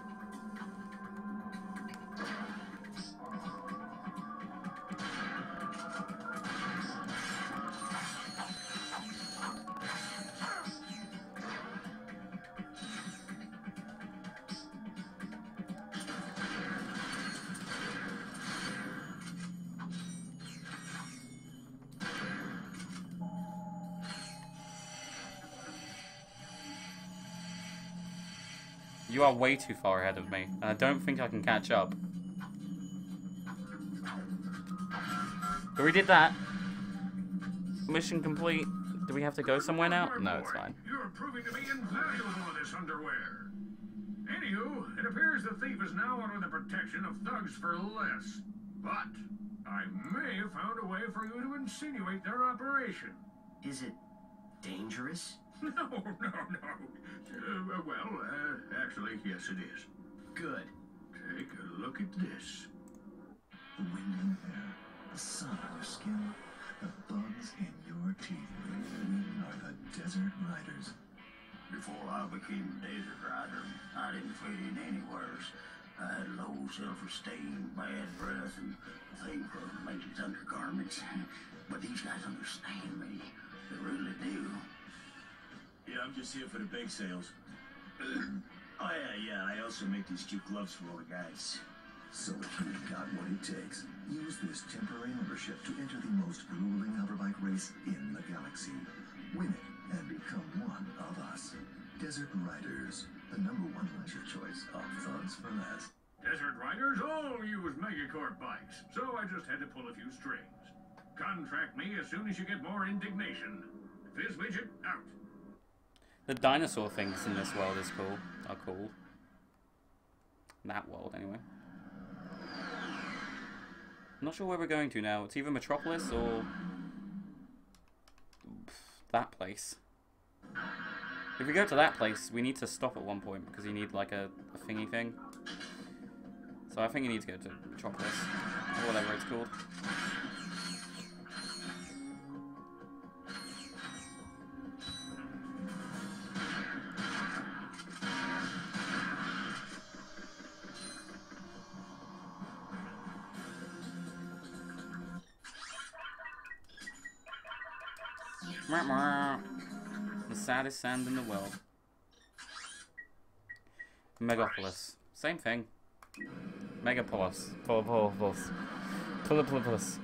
You are way too far ahead of me, and I don't think I can catch up. But we did that. Mission complete. Do we have to go somewhere now? No, it's fine. You're proving to be invaluable with this underwear. Anywho, it appears the thief is now under the protection of thugs for less. But I may have found a way for you to insinuate their operation. Is it dangerous? No, no, no. Uh, well, uh, actually, yes, it is. Good. Take a look at this. The wind in the hair, the sun on your skin, the bugs in your teeth. We are the Desert Riders. Before I became a desert rider, I didn't fit in anywhere. I had low self-esteem, bad breath, and a thing for ladies' undergarments. But these guys understand me. They really do. Yeah, I'm just here for the bake sales. Oh yeah, yeah, I also make these cute gloves for all the guys. So if you've got what it takes, use this temporary membership to enter the most grueling hoverbike race in the galaxy. Win it and become one of us. Desert Riders, the number one leisure choice of thugs for less. Desert riders all use Megacorp bikes, so I just had to pull a few strings. Contract me as soon as you get more indignation. Fizz Widget, out. The dinosaur things in this world is cool. Are cool. That world, anyway. I'm not sure where we're going to now. It's either Metropolis or that place. If we go to that place, we need to stop at one point because you need like a, a thingy thing. So I think you need to go to Metropolis or whatever it's called. The saddest sand in the world. Megapolis. Same thing. Megapolis. Polis. Polis.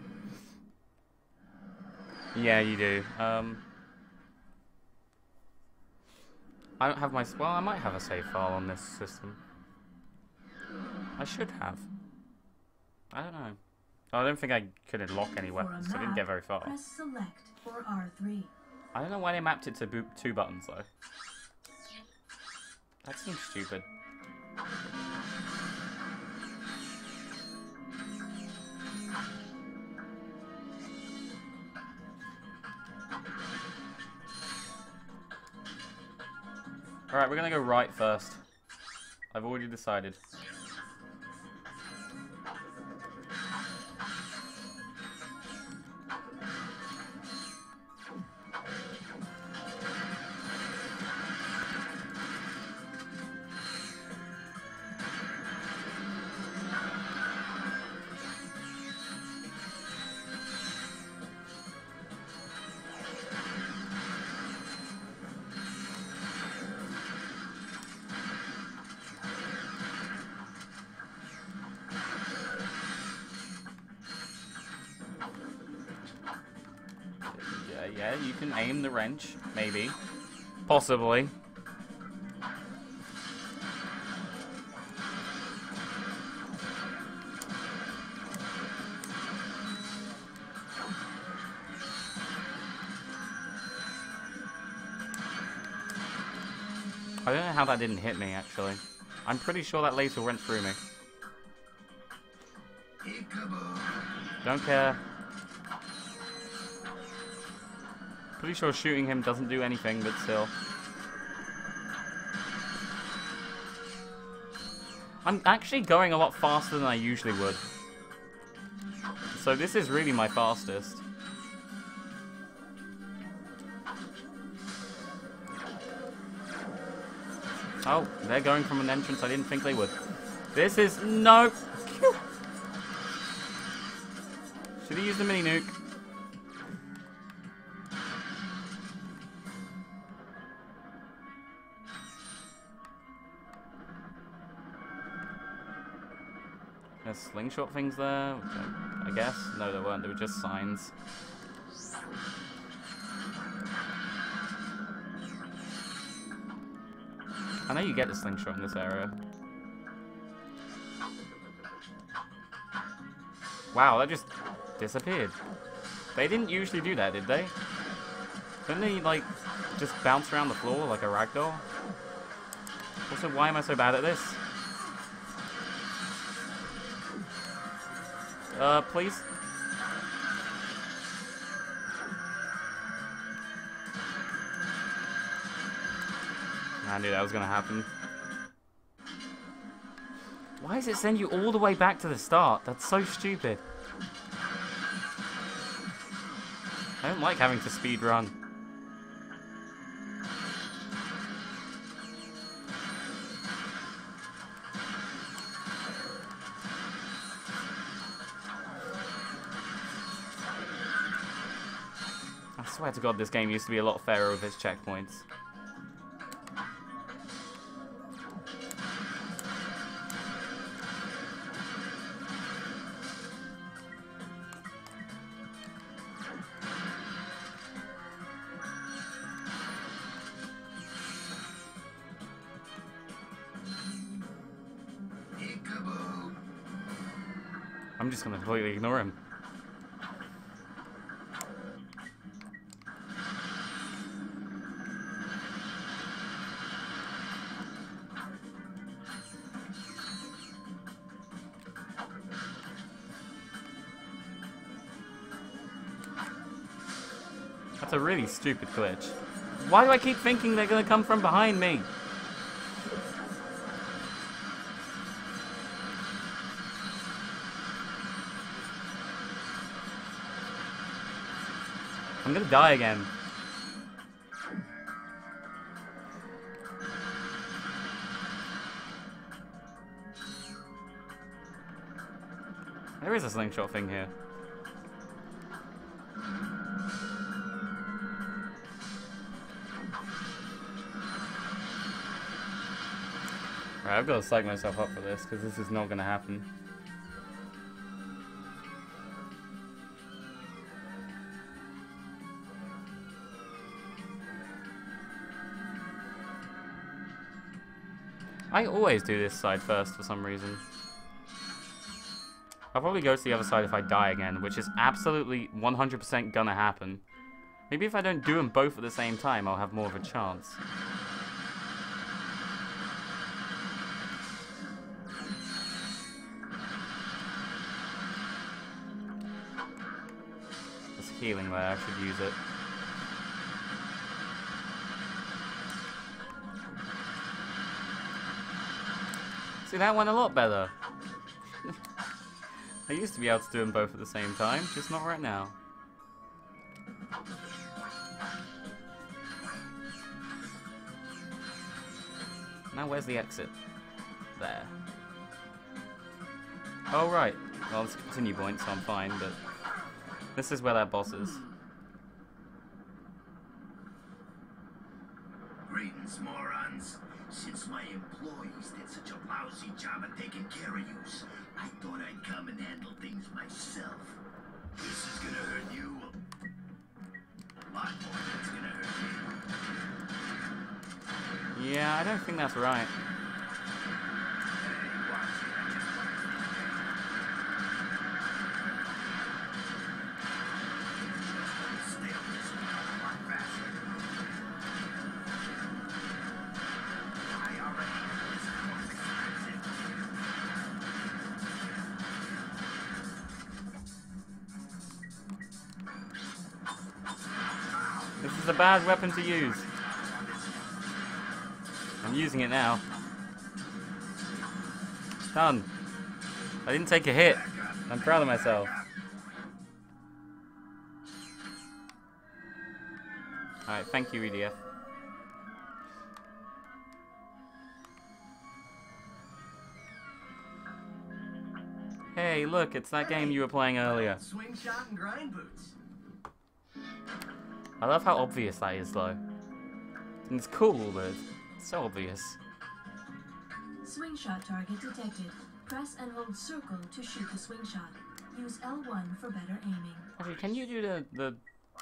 Yeah, you do. Um, I don't have my... Well, I might have a save file on this system. I should have. I don't know. I don't think I could unlock any weapons, so I didn't get very far. Press select for R three. I don't know why they mapped it to bo two buttons, though. That seems stupid. Alright, we're gonna go right first. I've already decided. Yeah, you can aim the wrench, maybe. Possibly. I don't know how that didn't hit me, actually. I'm pretty sure that laser went through me. Don't care. Pretty sure shooting him doesn't do anything, but still. I'm actually going a lot faster than I usually would. so this is really my fastest. Oh, they're going from an entrance I didn't think they would. This is... No! Should he use the mini nuke? There's slingshot things there, which I, I guess. No, there weren't. They were just signs. I know you get the slingshot in this area. Wow, that just disappeared. They didn't usually do that, did they? Didn't they, like, just bounce around the floor like a ragdoll? Also, why am I so bad at this? Uh, please? I knew that was gonna happen. Why does it send you all the way back to the start? That's so stupid. I don't like having to speed run. I swear to God, this game used to be a lot fairer with its checkpoints. I'm just gonna completely ignore him. That's a really stupid glitch. Why do I keep thinking they're gonna come from behind me? I'm gonna die again. There is a slingshot thing here. Right, I've got to psych myself up for this, because this is not gonna happen. I always do this side first for some reason. I'll probably go to the other side if I die again, which is absolutely one hundred percent gonna happen. Maybe if I don't do them both at the same time, I'll have more of a chance. There's healing there, I should use it. See, that went a lot better. I used to be able to do them both at the same time, just not right now. Now where's the exit? There. Oh right. Well, it's a continue point, so I'm fine, but this is where that boss is. Greetings, morons. Since my employees did such a lousy job of taking care of yous, I thought I'd come and handle things myself. This is gonna hurt you a lot more than it's gonna hurt me. Yeah, I don't think that's right. Hey, watch it. I just want to stay on this one a lot faster. I already know this is most expensive. This is a bad weapon to use. I'm using it now. Done. I didn't take a hit. I'm proud of myself. Alright, thank you, E D F. Hey, look, it's that game you were playing earlier. Swing shot and grind boots. I love how obvious that is, though. And it's cool, but it's so obvious. Swing shot target detected. Press and hold circle to shoot the swing shot. Use L one for better aiming. Okay, can you do the, the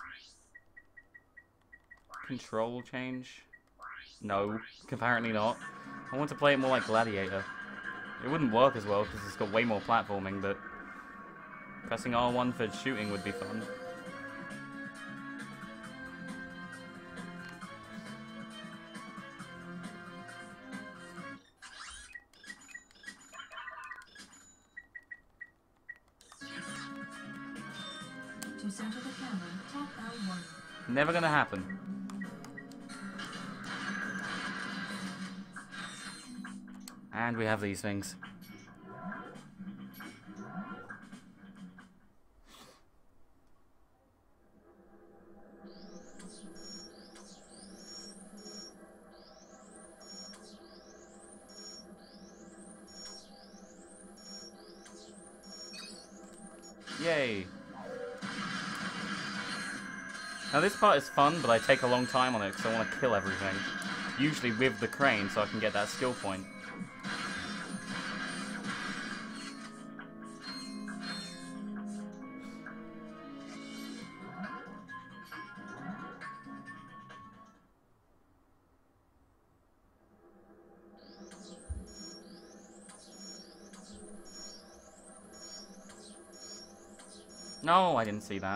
control change? No, apparently not. I want to play it more like Gladiator. It wouldn't work as well because it's got way more platforming, but pressing R one for shooting would be fun. To center the camera, tap L one. Never gonna happen. And we have these things. Yay! Now this part is fun, but I take a long time on it because I want to kill everything. Usually with the crane, so I can get that skill point. No, I didn't see that.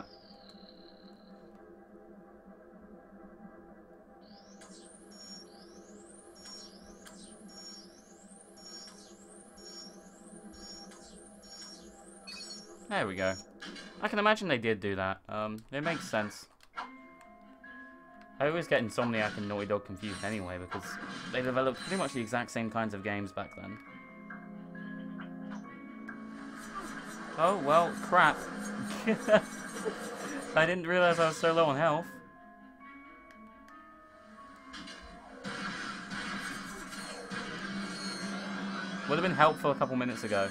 There we go. I can imagine they did do that. Um, it makes sense. I always get Insomniac and Naughty Dog confused anyway, because they developed pretty much the exact same kinds of games back then. Oh, well, crap. I didn't realize I was so low on health. Would have been helpful a couple minutes ago.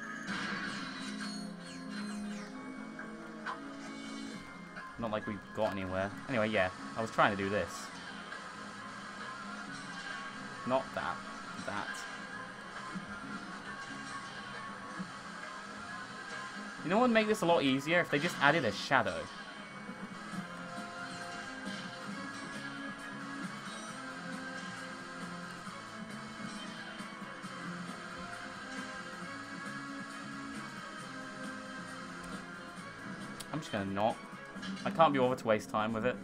Not like we got anywhere. Anyway, yeah, I was trying to do this. Not that. That. You know what would make this a lot easier? If they just added a shadow. I'm just gonna not. I can't be bothered to waste time with it.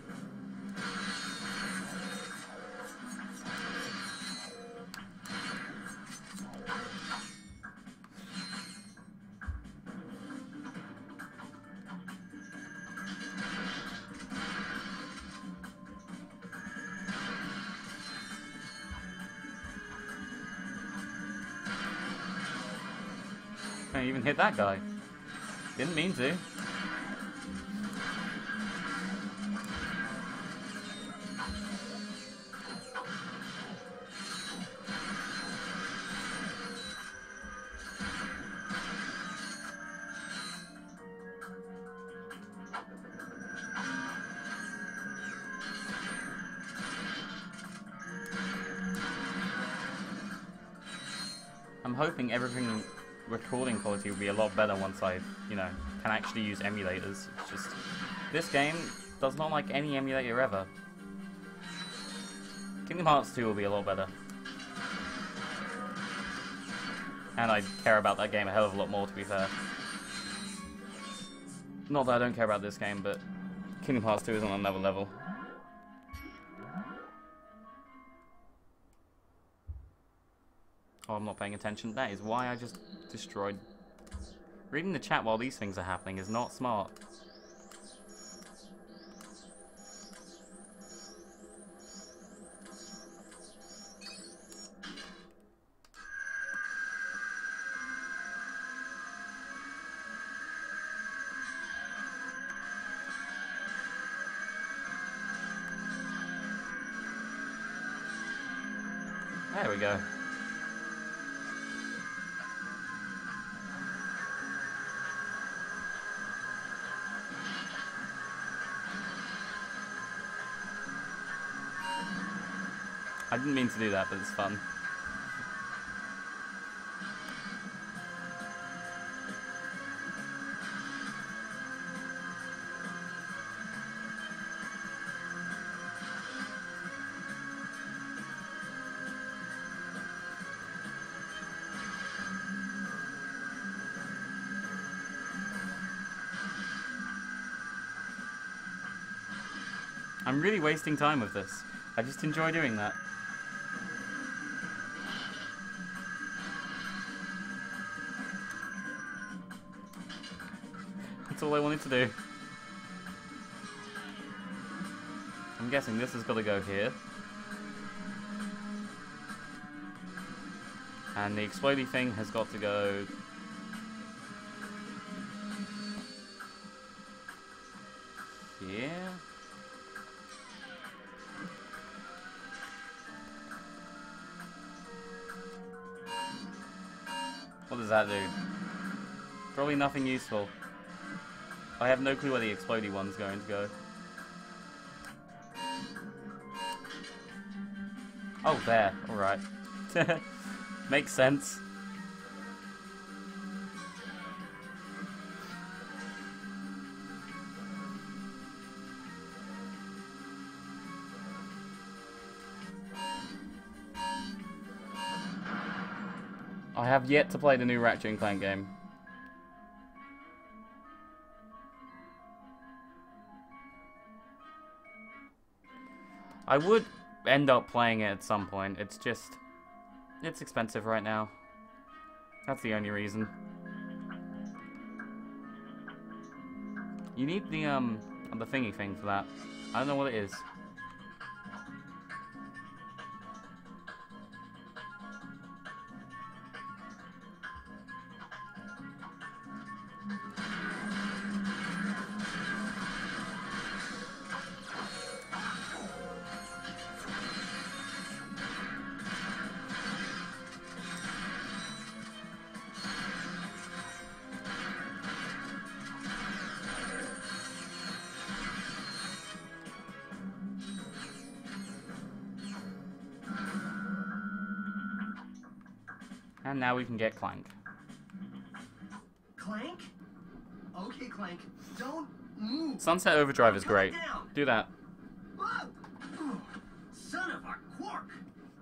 I even hit that guy. Didn't mean to. I'm hoping everything recording quality will be a lot better once I, you know, can actually use emulators. It's just, this game does not like any emulator ever. Kingdom Hearts two will be a lot better. And I care about that game a hell of a lot more, to be fair. Not that I don't care about this game, but Kingdom Hearts two is on another level. Oh, I'm not paying attention. That is why I just destroyed... Reading the chat while these things are happening is not smart. There we go. I didn't mean to do that, but it's fun. I'm really wasting time with this. I just enjoy doing that. That's all I wanted to do. I'm guessing this has got to go here. And the explodey thing has got to go... here. What does that do? Probably nothing useful. I have no clue where the explodey one's going to go. Oh, there. Alright. Makes sense. I have yet to play the new Ratchet Clank game. I would end up playing it at some point. It's just... it's expensive right now. That's the only reason. You need the, um, the thingy thing for that. I don't know what it is. And now we can get Clank. Clank? Okay, Clank. Don't move. Sunset Overdrive is great. Do that. Whoa. Son of a quark.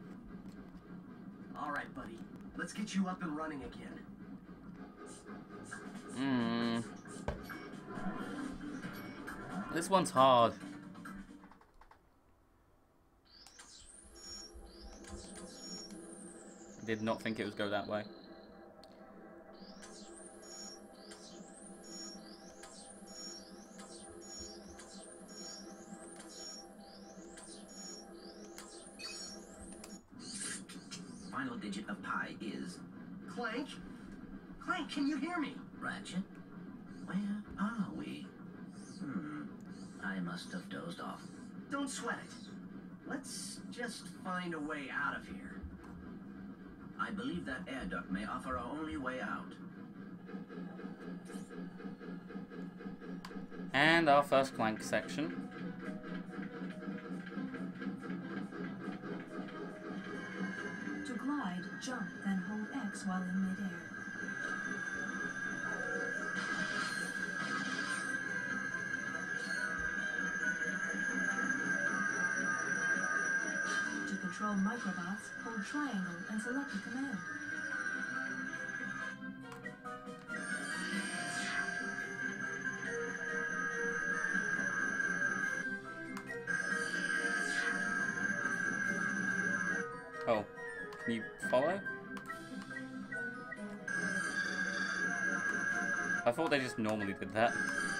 All right, buddy. Let's get you up and running again. Hmm. This one's hard. Did not think it would go that way. Final digit of pi is... Clank? Clank, can you hear me? Ratchet? Where are we? Hmm. I must have dozed off. Don't sweat it. Let's just find a way out of here. I believe that air duct may offer our only way out. And our first Clank section. To glide, jump, then hold X while in midair. To control microbots, hold triangle and select a command. Oh, can you follow? I thought they just normally did that.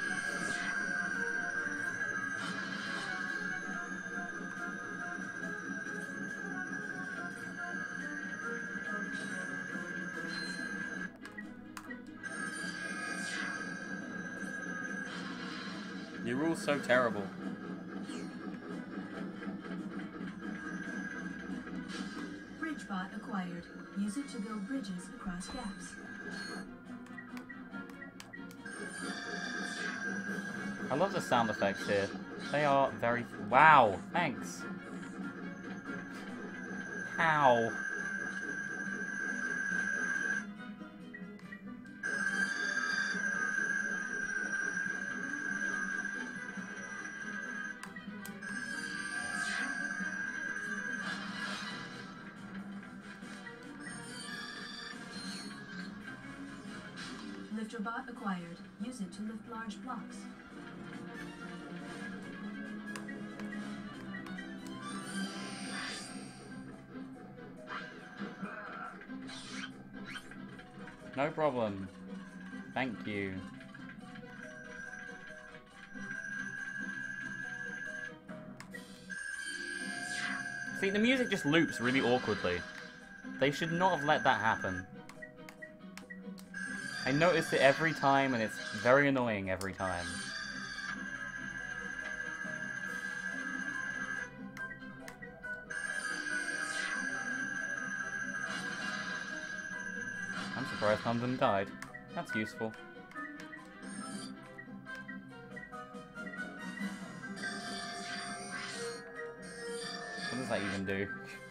You're all so terrible. Bridge bot acquired. Use it to build bridges across gaps. I love the sound effects here. They are very... Wow! Thanks! How? Lifter bot acquired. Use it to lift large blocks. No problem. Thank you. See, the music just loops really awkwardly. They should not have let that happen. I notice it every time, and it's very annoying every time. I'm surprised none of them died. That's useful. What does that even do?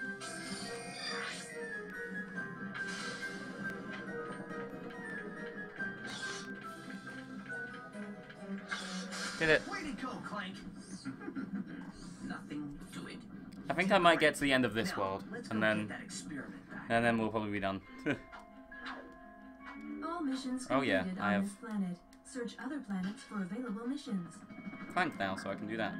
Did it. Way to go, Clank. Nothing to it. I think I might get to the end of this Now, world, let's and go then, get that experiment back. and then we'll probably be done. All missions Oh, yeah, completed I on have- this planet. Search other planets for available missions. Clank now, so I can do that.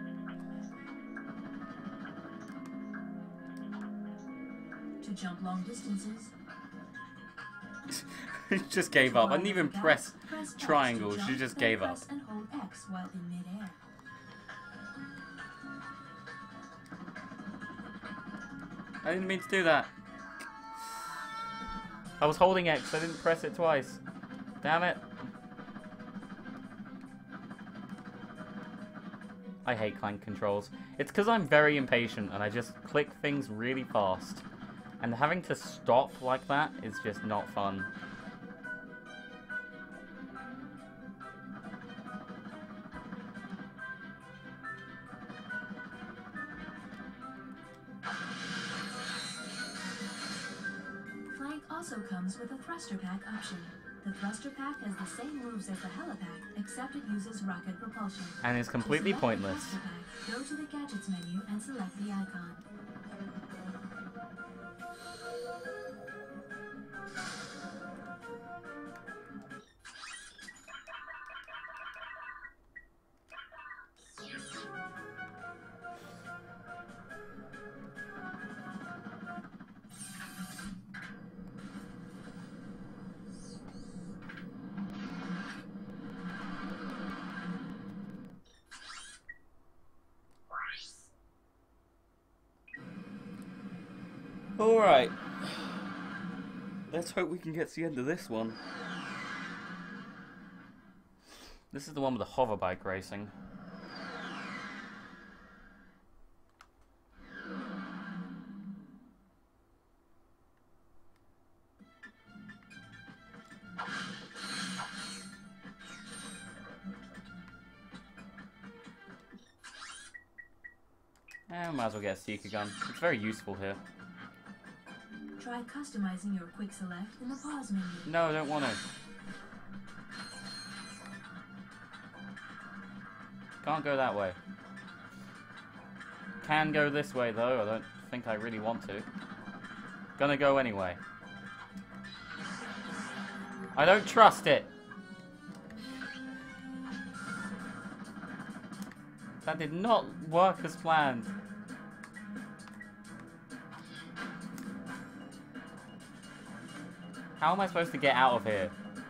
To jump long distances, She just gave up. I didn't even to press press X to triangle. jump, She just then gave up. press and hold X while in midair. I didn't mean to do that. I was holding X. I didn't press it twice. Damn it. I hate Clank controls. It's because I'm very impatient and I just click things really fast. And having to stop like that is just not fun. Clank also comes with a thruster pack option. The thruster pack has the same moves as the helipack, except it uses rocket propulsion. And is completely To select the pointless. thruster pack, go to the gadgets menu and select the icon. Alright. Let's hope we can get to the end of this one. This is the one with the hover bike racing. Eh, might as well get a seeker gun. It's very useful here. Try customizing your quick select in the pause menu. No, I don't want to. Can't go that way. Can go this way though, I don't think I really want to. Gonna go anyway. I don't trust it! That did not work as planned. How am I supposed to get out of here?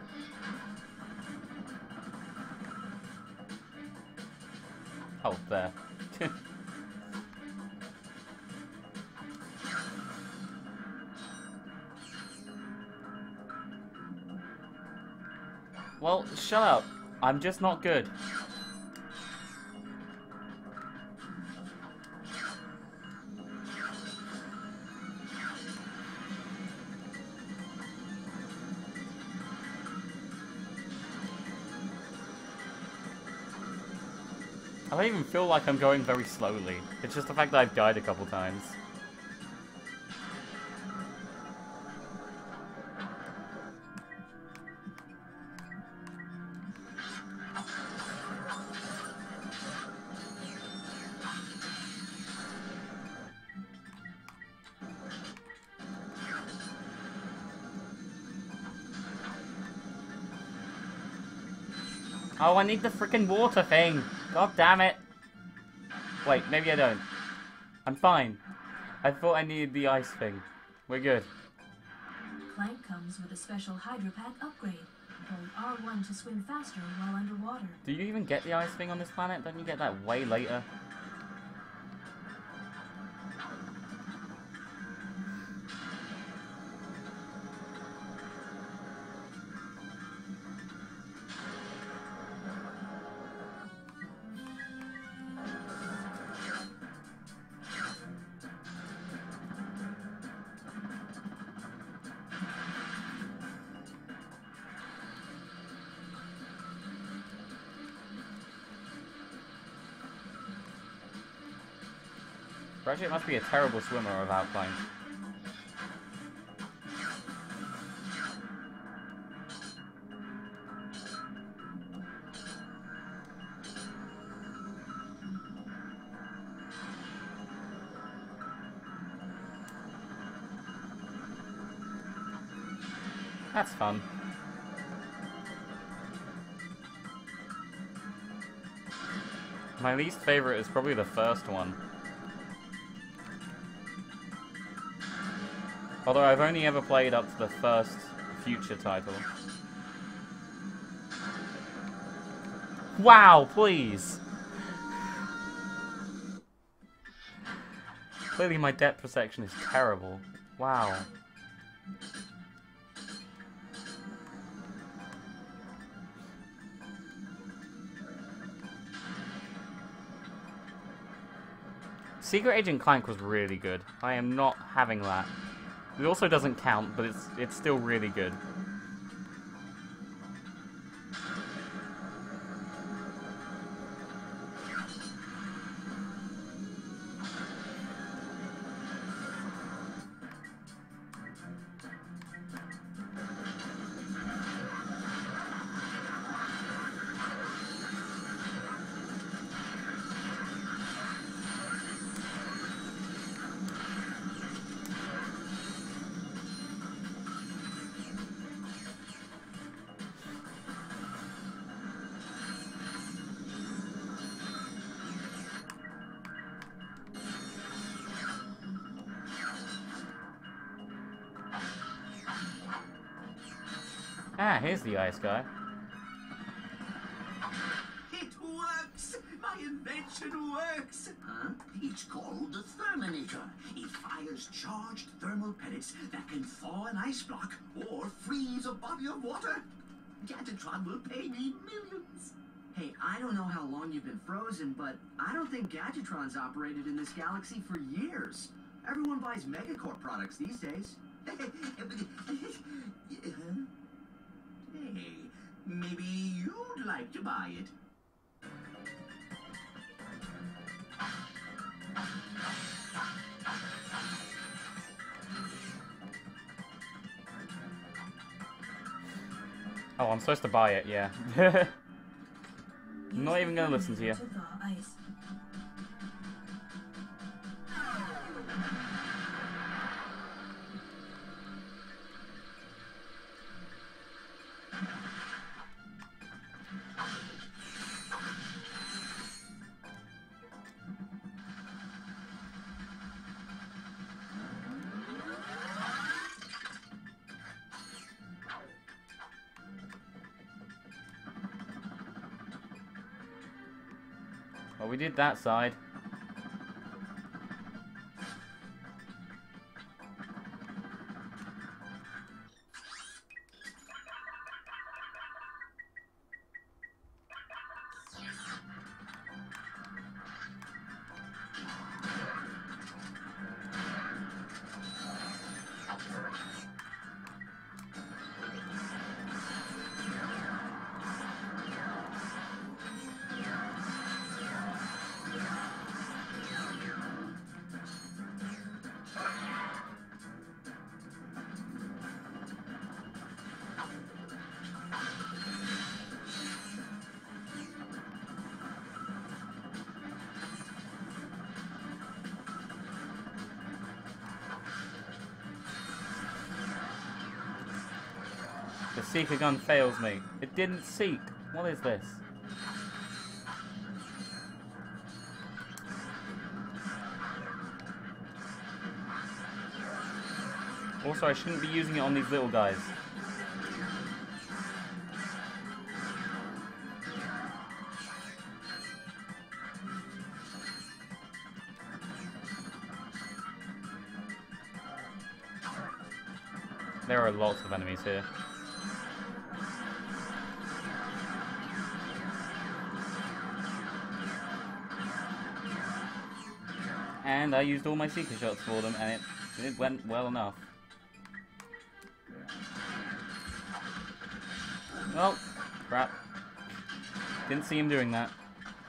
Oh, there. Well, shut up. I'm just not good. I don't even feel like I'm going very slowly. It's just the fact that I've died a couple times. Oh, I need the freaking water thing. God damn it. Wait, maybe I don't. I'm fine. I thought I needed the ice thing. We're good. Clank comes with a special Hydro Pack upgrade. Hold R one to swim faster while underwater. Do you even get the ice thing on this planet? Don't you get that way later? Ratchet must be a terrible swimmer without Clank. That's fun. My least favorite is probably the first one. Although I've only ever played up to the first future title. Wow, please! Clearly my depth perception is terrible. Wow. Secret Agent Clank was really good. I am not having that. It also doesn't count, but it's it's still really good. Ah, here's the ice guy. It works! My invention works! Huh? It's called the Therminator. It fires charged thermal pellets that can thaw an ice block or freeze a body of water. Gadgetron will pay me millions. Hey, I don't know how long you've been frozen, but I don't think Gadgetron's operated in this galaxy for years. Everyone buys Megacorp products these days. Hey, maybe you'd like to buy it. Oh, I'm supposed to buy it, yeah. I'm not even gonna listen to you. Well, we did that side. The seeker gun fails me. It didn't seek. What is this? Also, I shouldn't be using it on these little guys. There are lots of enemies here. And I used all my seeker shots for them, and it, it went well enough. Oh, crap. Didn't see him doing that.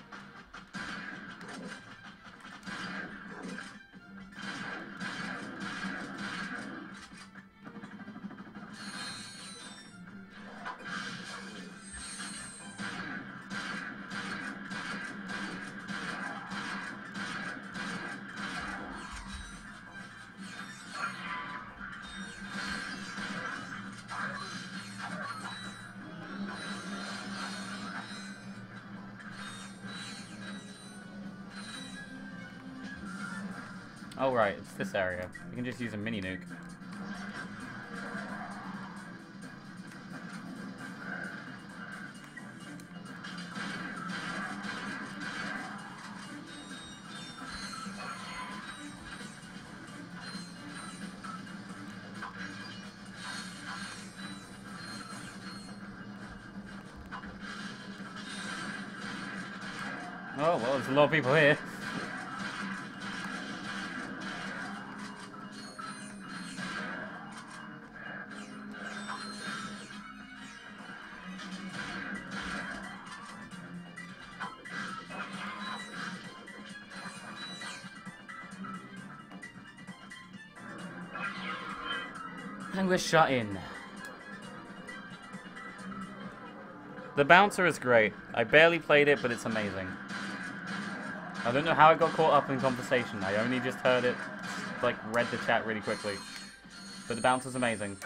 Oh right, it's this area. You can just use a mini nuke. Oh well, there's a lot of people here. And we're shut in. The bouncer is great. I barely played it, but it's amazing. I don't know how I got caught up in conversation. I only just heard it, like, read the chat really quickly. But the bouncer's amazing.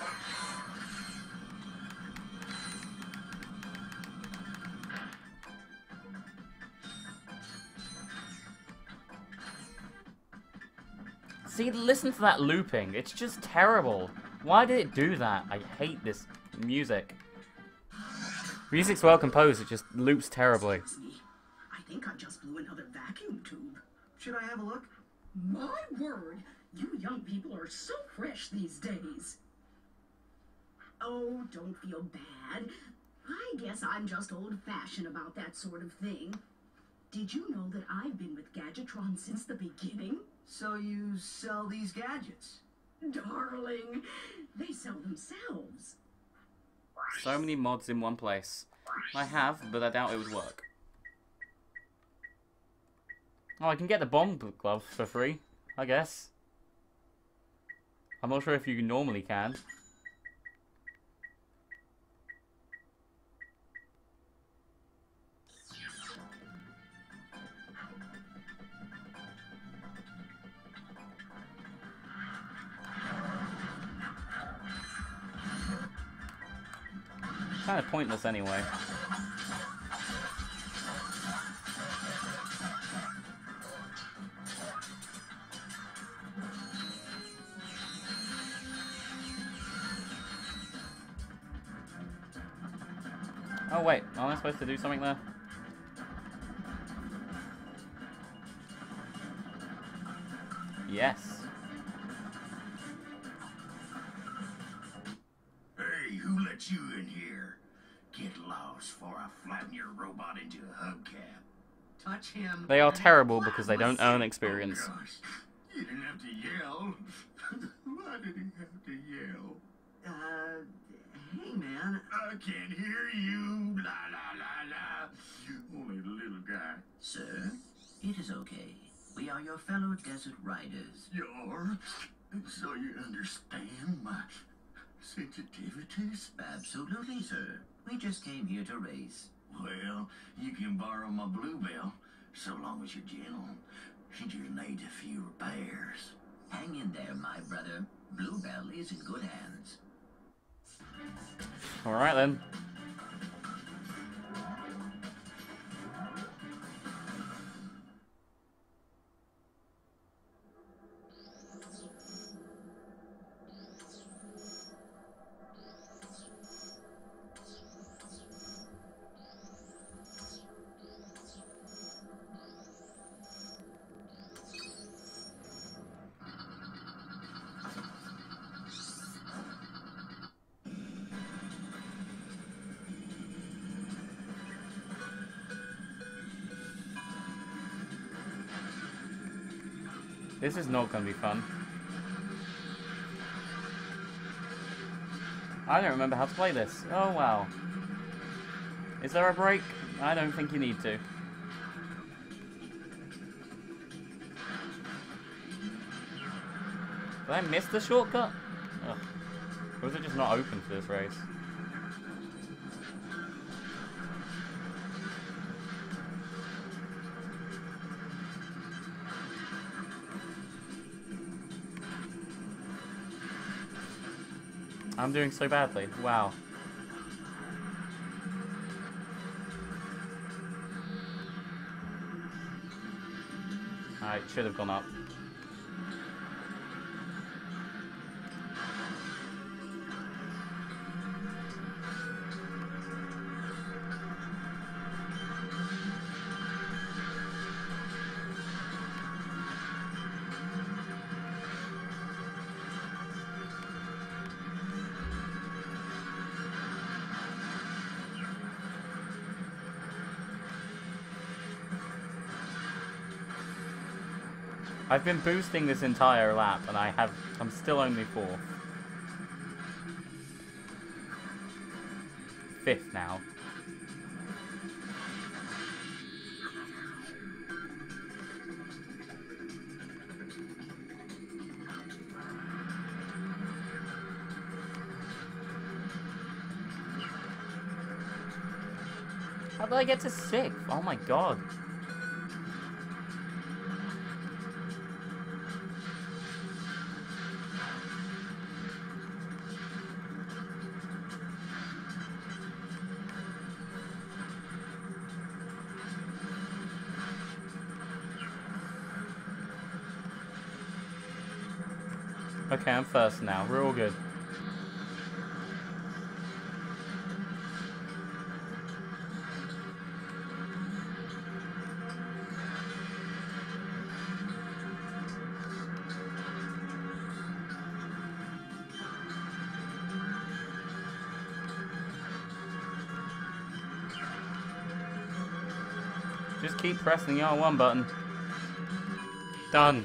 See, listen to that looping. It's just terrible. Why did it do that? I hate this music. Music's well composed, it just loops terribly. I think I just blew another vacuum tube. Should I have a look? My word, you young people are so fresh these days. Oh, don't feel bad. I guess I'm just old-fashioned about that sort of thing. Did you know that I've been with Gadgetron since the beginning? So you sell these gadgets? Darling, they sell themselves. So many mods in one place. I have, but I doubt it would work. Oh, I can get the bomb glove for free, I guess. I'm not sure if you normally can. Kind of pointless anyway. Oh wait, am I supposed to do something there? Yes. Hey, who let you in here? Get lost before I flatten your robot into a hubcap. Touch him. They are terrible because they don't earn experience. Oh, gosh. You didn't have to yell. Why did he have to yell? Uh, hey man. I can't hear you. La la la la. Only a little guy. Sir, it is okay. We are your fellow desert riders. You're? So you understand my sensitivities? Absolutely, sir. We just came here to race. Well, you can borrow my Bluebell, so long as you're gentle. She just needs a few repairs. Hang in there, my brother. Bluebell is in good hands. Alright then. This is not going to be fun. I don't remember how to play this. Oh wow. Is there a break? I don't think you need to. Did I miss the shortcut? Ugh. Or was it just not open for this race? I'm doing so badly. Wow. I should have gone up. I've been boosting this entire lap, and I have, I'm still only fourth. Fifth now. How did I get to sixth? Oh my god. Okay, I'm first now. We're all good. Just keep pressing the R one button. Done.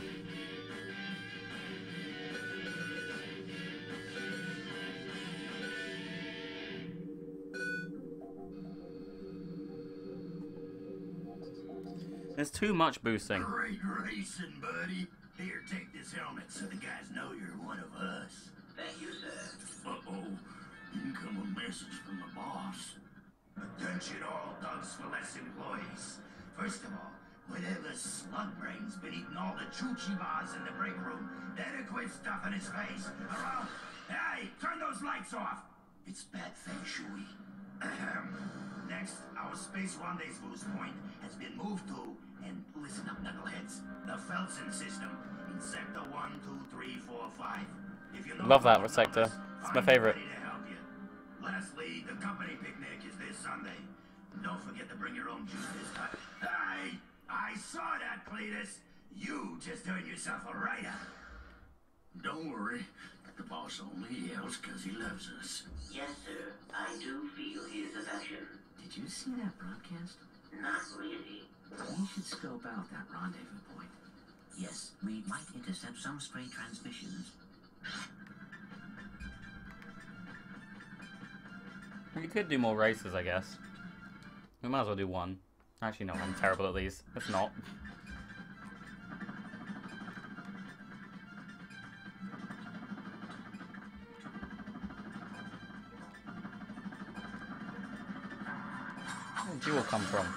There's too much boosting. Great racing, buddy. Here, take this helmet so the guys know you're one of us. Thank you, sir. Uh-oh. Incoming message from the boss. Attention all Dogs for Less employees. First of all, whatever slug brain's been eating all the choo-choo bars in the break room, better quit stuffing his face. Around. Hey, turn those lights off. It's bad feng shui. Ahem. Next, our space rendezvous point has been moved to, and listen up, knuckleheads, the Felsen system in sector one, two, three, four, five. If you know Love that sector. It's my favorite. Lastly, the company picnic is this Sunday. Don't forget to bring your own juice this time. Hey, I saw that, Cletus. You just earned yourself a write-up. Don't worry. The boss only yells because he loves us. Yes, sir. I do feel his affection. Did you see that broadcast? Not really. We should scope out that rendezvous point. Yes, we might intercept some stray transmissions. We could do more races, I guess. We might as well do one. Actually, no, I'm terrible at these. Let's not. Where did you all come from?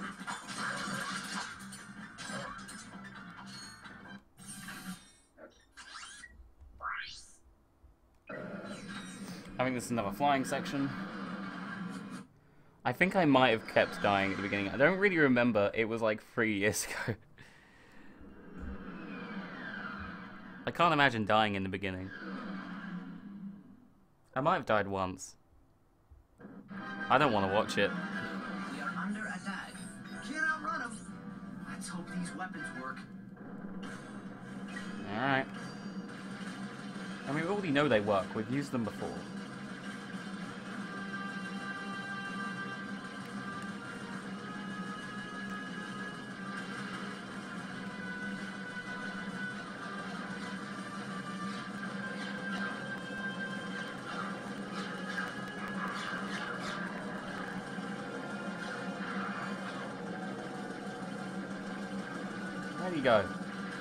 I think this is another flying section. I think I might have kept dying at the beginning. I don't really remember. It was like three years ago. I can't imagine dying in the beginning. I might have died once. I don't want to watch it. We are under attack. Can't outrun them. Let's hope these weapons work. Alright. I mean, we already know they work. We've used them before. There you go.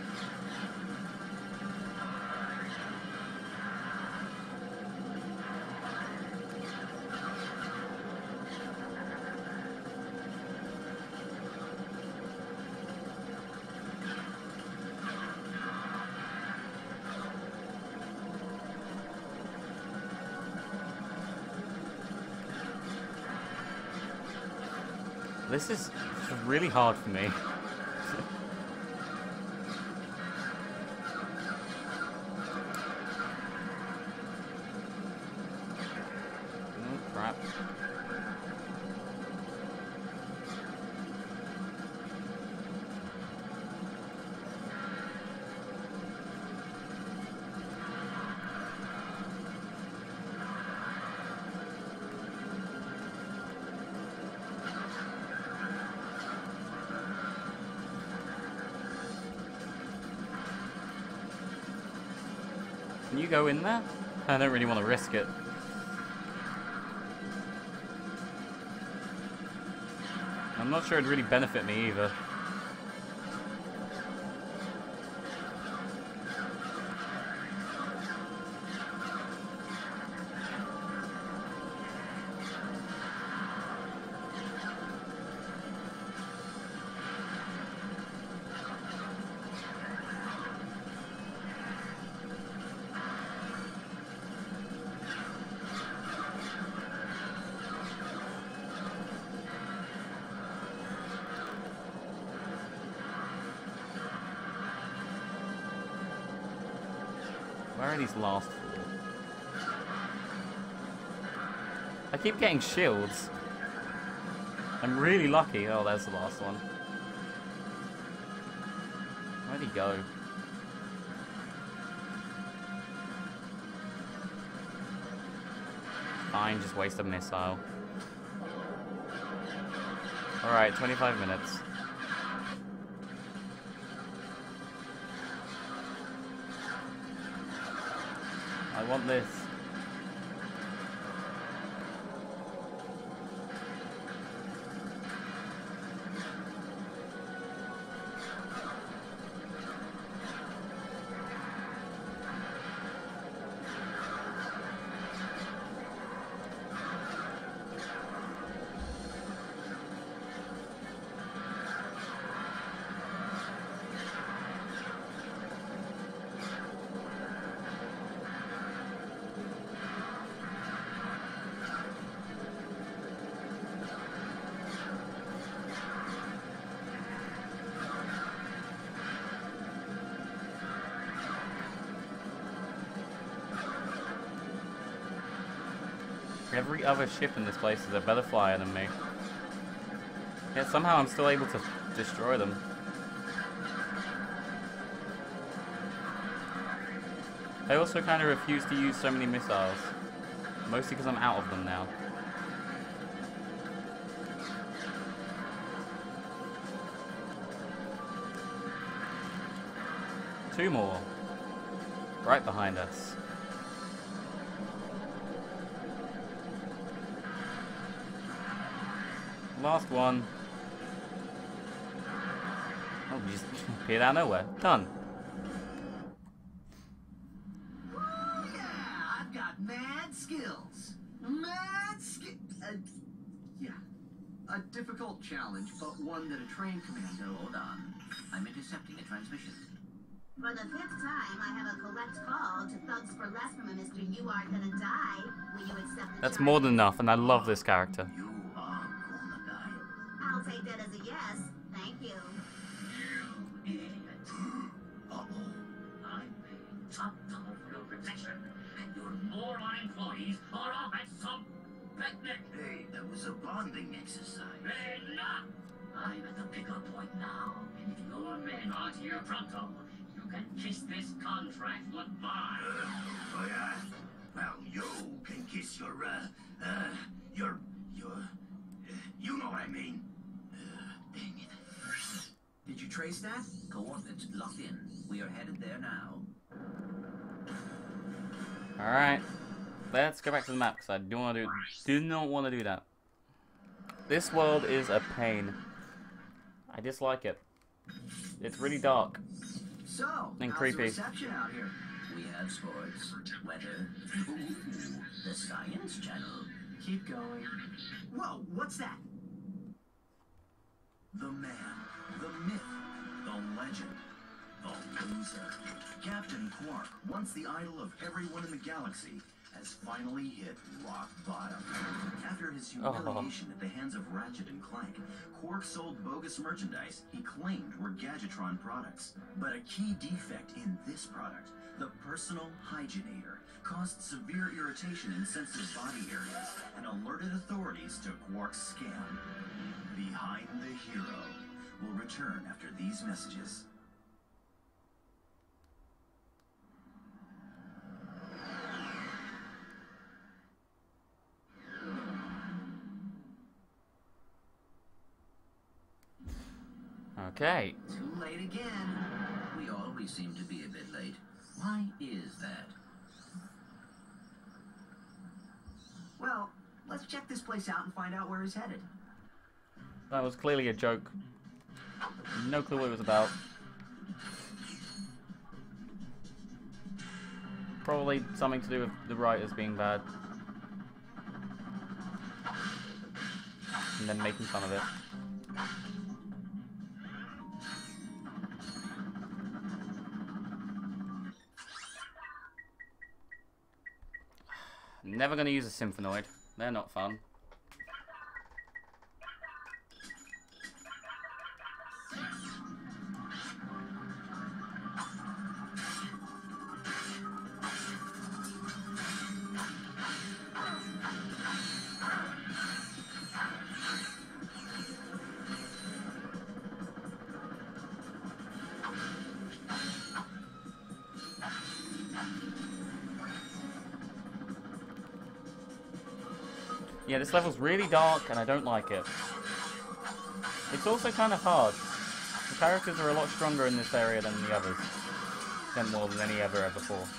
This is really hard for me. Oh, crap. Can you go in there? I don't really want to risk it. I'm not sure it'd really benefit me either. Where are these last four? I keep getting shields. I'm really lucky. Oh, there's the last one. Where'd he go? Fine, just waste a missile. Alright, twenty-five minutes. I want this. Every other ship in this place is a better flyer than me. Yet somehow I'm still able to destroy them. I also kind of refuse to use so many missiles. Mostly because I'm out of them now. Two more. Right behind us. Last one. Oh, you just appeared out of nowhere. Done. Ooh, yeah, I've got mad skills. Mad skill. Uh, yeah, a difficult challenge, but one that a trained commando. Hold on. I'm intercepting a transmission. For the fifth time, I have a collect call to Thugs for Less from a Mister You Are Gonna Die. Will you accept the That's more than enough, and I love this character. You are gonna die. I'll take that as a yes. Thank you. You idiot. Uh-oh. I'm paying top dollar for your protection, and your moron employees are off at some picnic. Hey, that was a bonding exercise. Enough! I'm at the pickup point now. If your men aren't here pronto, you can kiss this contract goodbye. Uh, oh yeah? Well, you can kiss your, uh, uh, your, your, uh, you know what I mean. Uh, dang it. Did you trace that? Coordinates locked in. We are headed there now. Alright. Let's go back to the map, because I do want to do, do not want to do that. This world is a pain. I dislike it. It's really dark. So, And how's creepy. the reception out here? We have sports, weather, ooh, the Science Channel. Keep going. Whoa, what's that? The man, the myth, the legend, the loser. Captain Quark, once the idol of everyone in the galaxy, has finally hit rock bottom. After his humiliation at the hands of Ratchet and Clank, Quark sold bogus merchandise he claimed were Gadgetron products. But a key defect in this product, the personal hygienator, caused severe irritation in sensitive body areas and alerted authorities to Quark's scam. Behind the Hero will return after these messages. Okay. Too late again. We always seem to be a bit late. Why is that? Well, let's check this place out and find out where he's headed. That was clearly a joke. No clue what it was about. Probably something to do with the writers being bad. And then making fun of it. Never gonna use a Symphanoid. They're not fun. Yeah, this level's really dark and I don't like it. It's also kind of hard. The characters are a lot stronger in this area than the others. Than more than any ever ever before.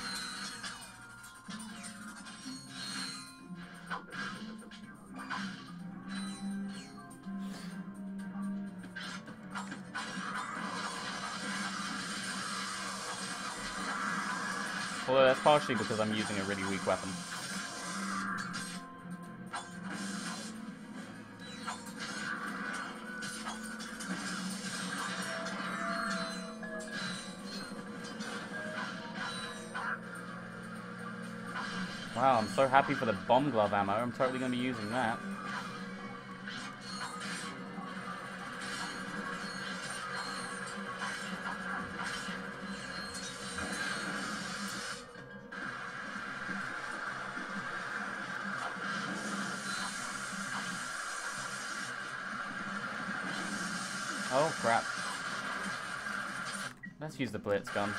Although that's partially because I'm using a really weak weapon. Wow, I'm so happy for the bomb glove ammo. I'm totally going to be using that. Oh crap. Let's use the blitz gun.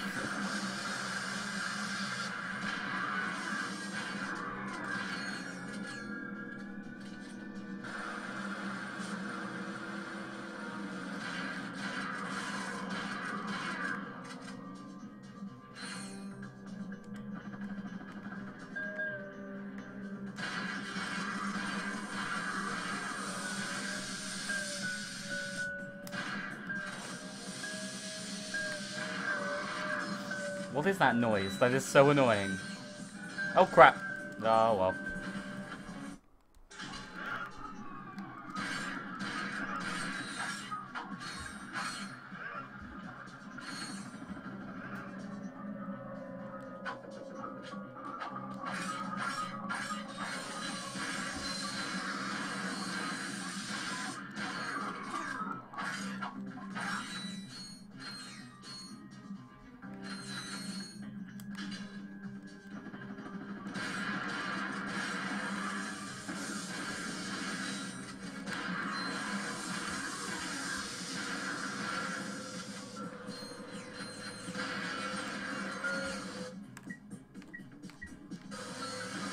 What is that noise? That is so annoying. Oh crap. Oh well.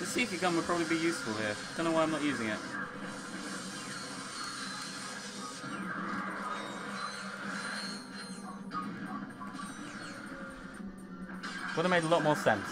The Seeker gun would probably be useful here. Don't know why I'm not using it. Would have made a lot more sense.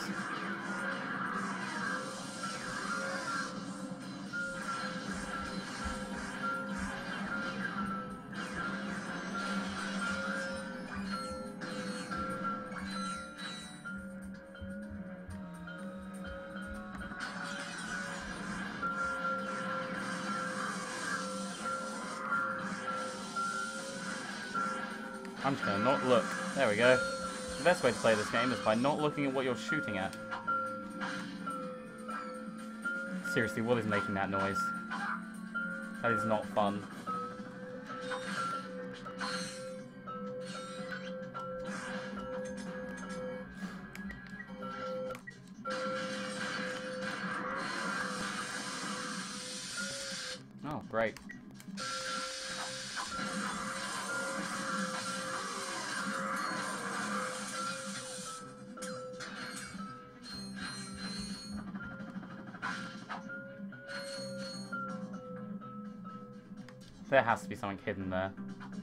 I'm just gonna not look. There we go. The best way to play this game is by not looking at what you're shooting at. Seriously, what is making that noise? That is not fun. Oh, great. There has to be something hidden there.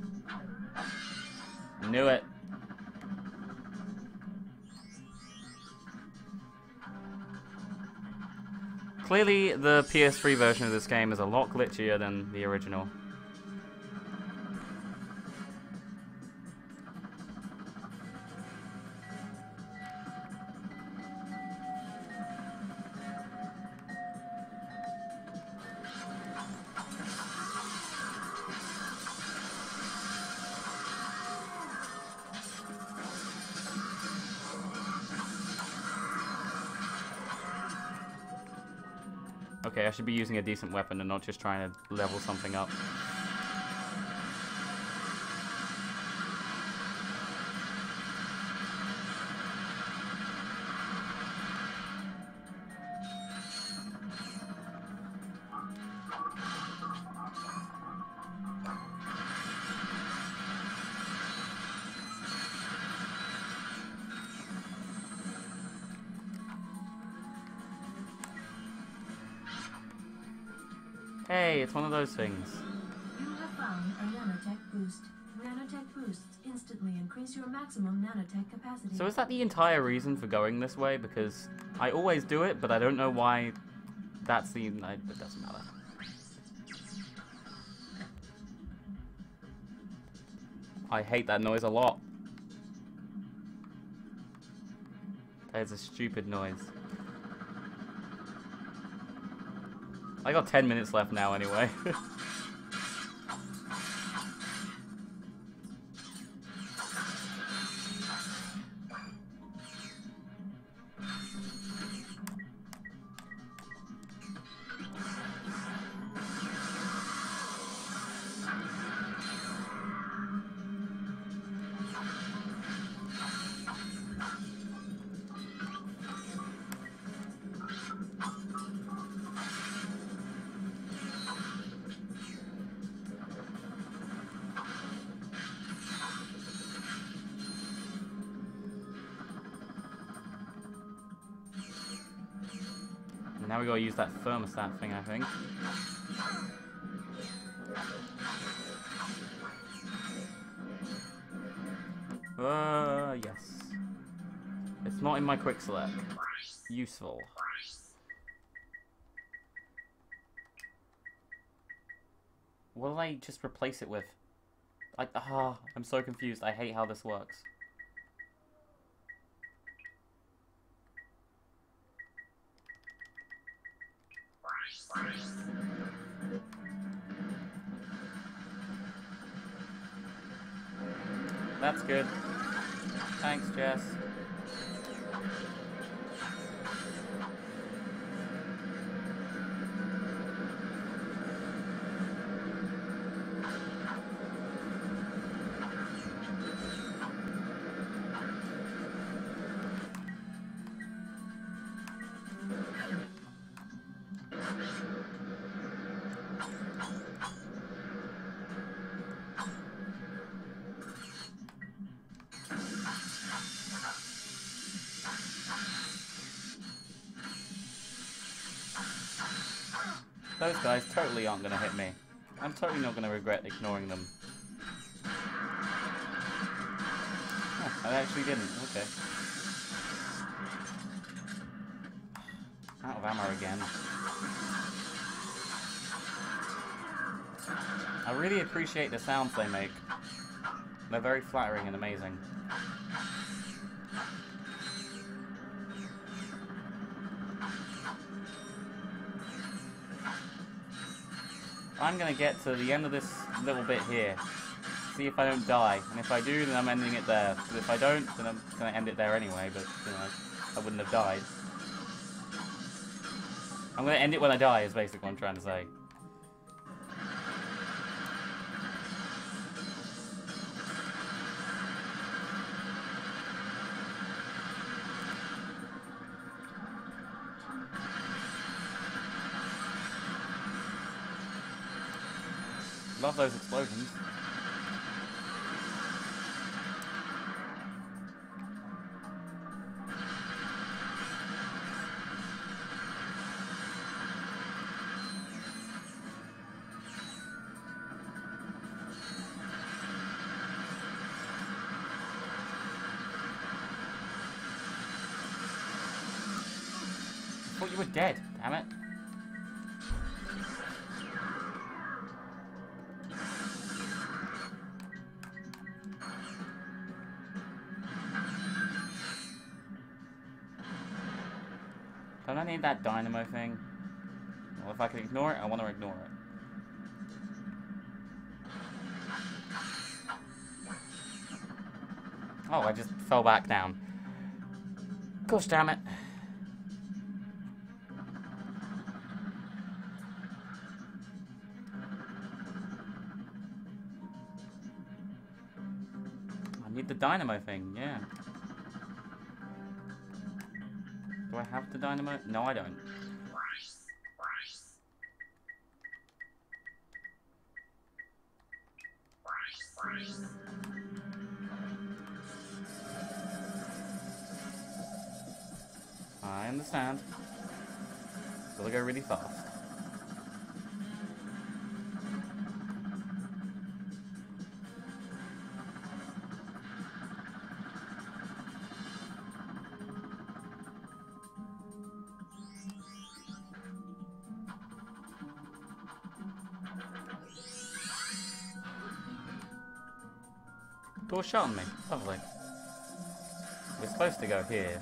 Knew it. Clearly, the P S three version of this game is a lot glitchier than the original. Okay, I should be using a decent weapon and not just trying to level something up. Hey, it's one of those things. You have found a nanotech boost. Nanotech boosts instantly increase your maximum nanotech capacity. So is that the entire reason for going this way? Because I always do it, but I don't know why that's the... I, it doesn't matter. I hate that noise a lot. That is a stupid noise. I got ten minutes left now anyway. Now we gotta use that thermostat thing, I think. Uh, yes. It's not in my quick select. Useful. What do I just replace it with? I, ah, I'm so confused. I hate how this works. That's good. Thanks, Jess. Those guys totally aren't going to hit me. I'm totally not going to regret ignoring them. Oh, I actually didn't. Okay. Out of ammo again. I really appreciate the sounds they make. They're very flattering and amazing. I'm gonna get to the end of this little bit here. See if I don't die. And if I do, then I'm ending it there. But if I don't, then I'm gonna end it there anyway, but, you know, I wouldn't have died. I'm gonna end it when I die, is basically what I'm trying to say. Love those explosions. I thought you were dead, damn it. Don't I need that dynamo thing? Well, if I can ignore it, I want to ignore it. Oh, I just fell back down. Gosh damn it. I need the dynamo thing, yeah. Do I have the dynamo? No, I don't. I understand. Gotta go really fast. Door shut on me. Lovely. We're supposed to go here.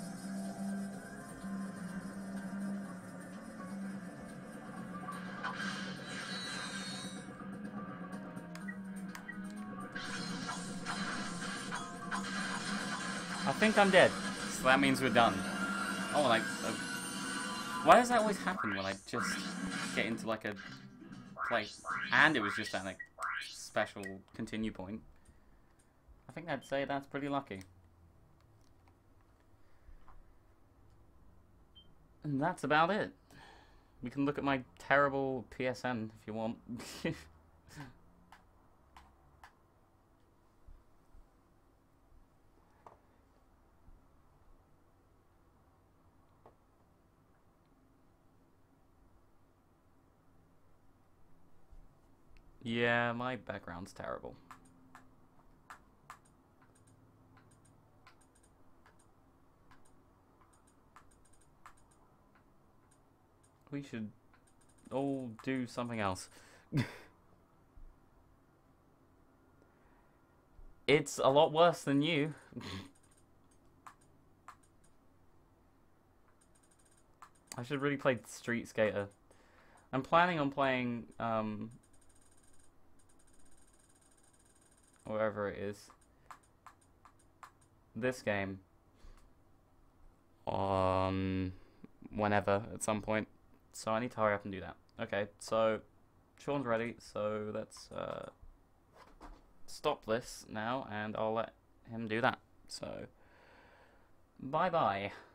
I think I'm dead. So that means we're done. Oh, like... Uh, why does that always happen when I just get into like a place? And it was just at a special continue point. I think I'd say that's pretty lucky. And that's about it. We can look at my terrible P S N if you want. Yeah, my background's terrible. We should all do something else. It's a lot worse than you. I should really play Street Skater. I'm planning on playing, um... wherever it is. This game. On... whenever, at some point. So I need to hurry up and do that. Okay, so Sean's ready, so let's uh, stop this now, and I'll let him do that. So, bye-bye.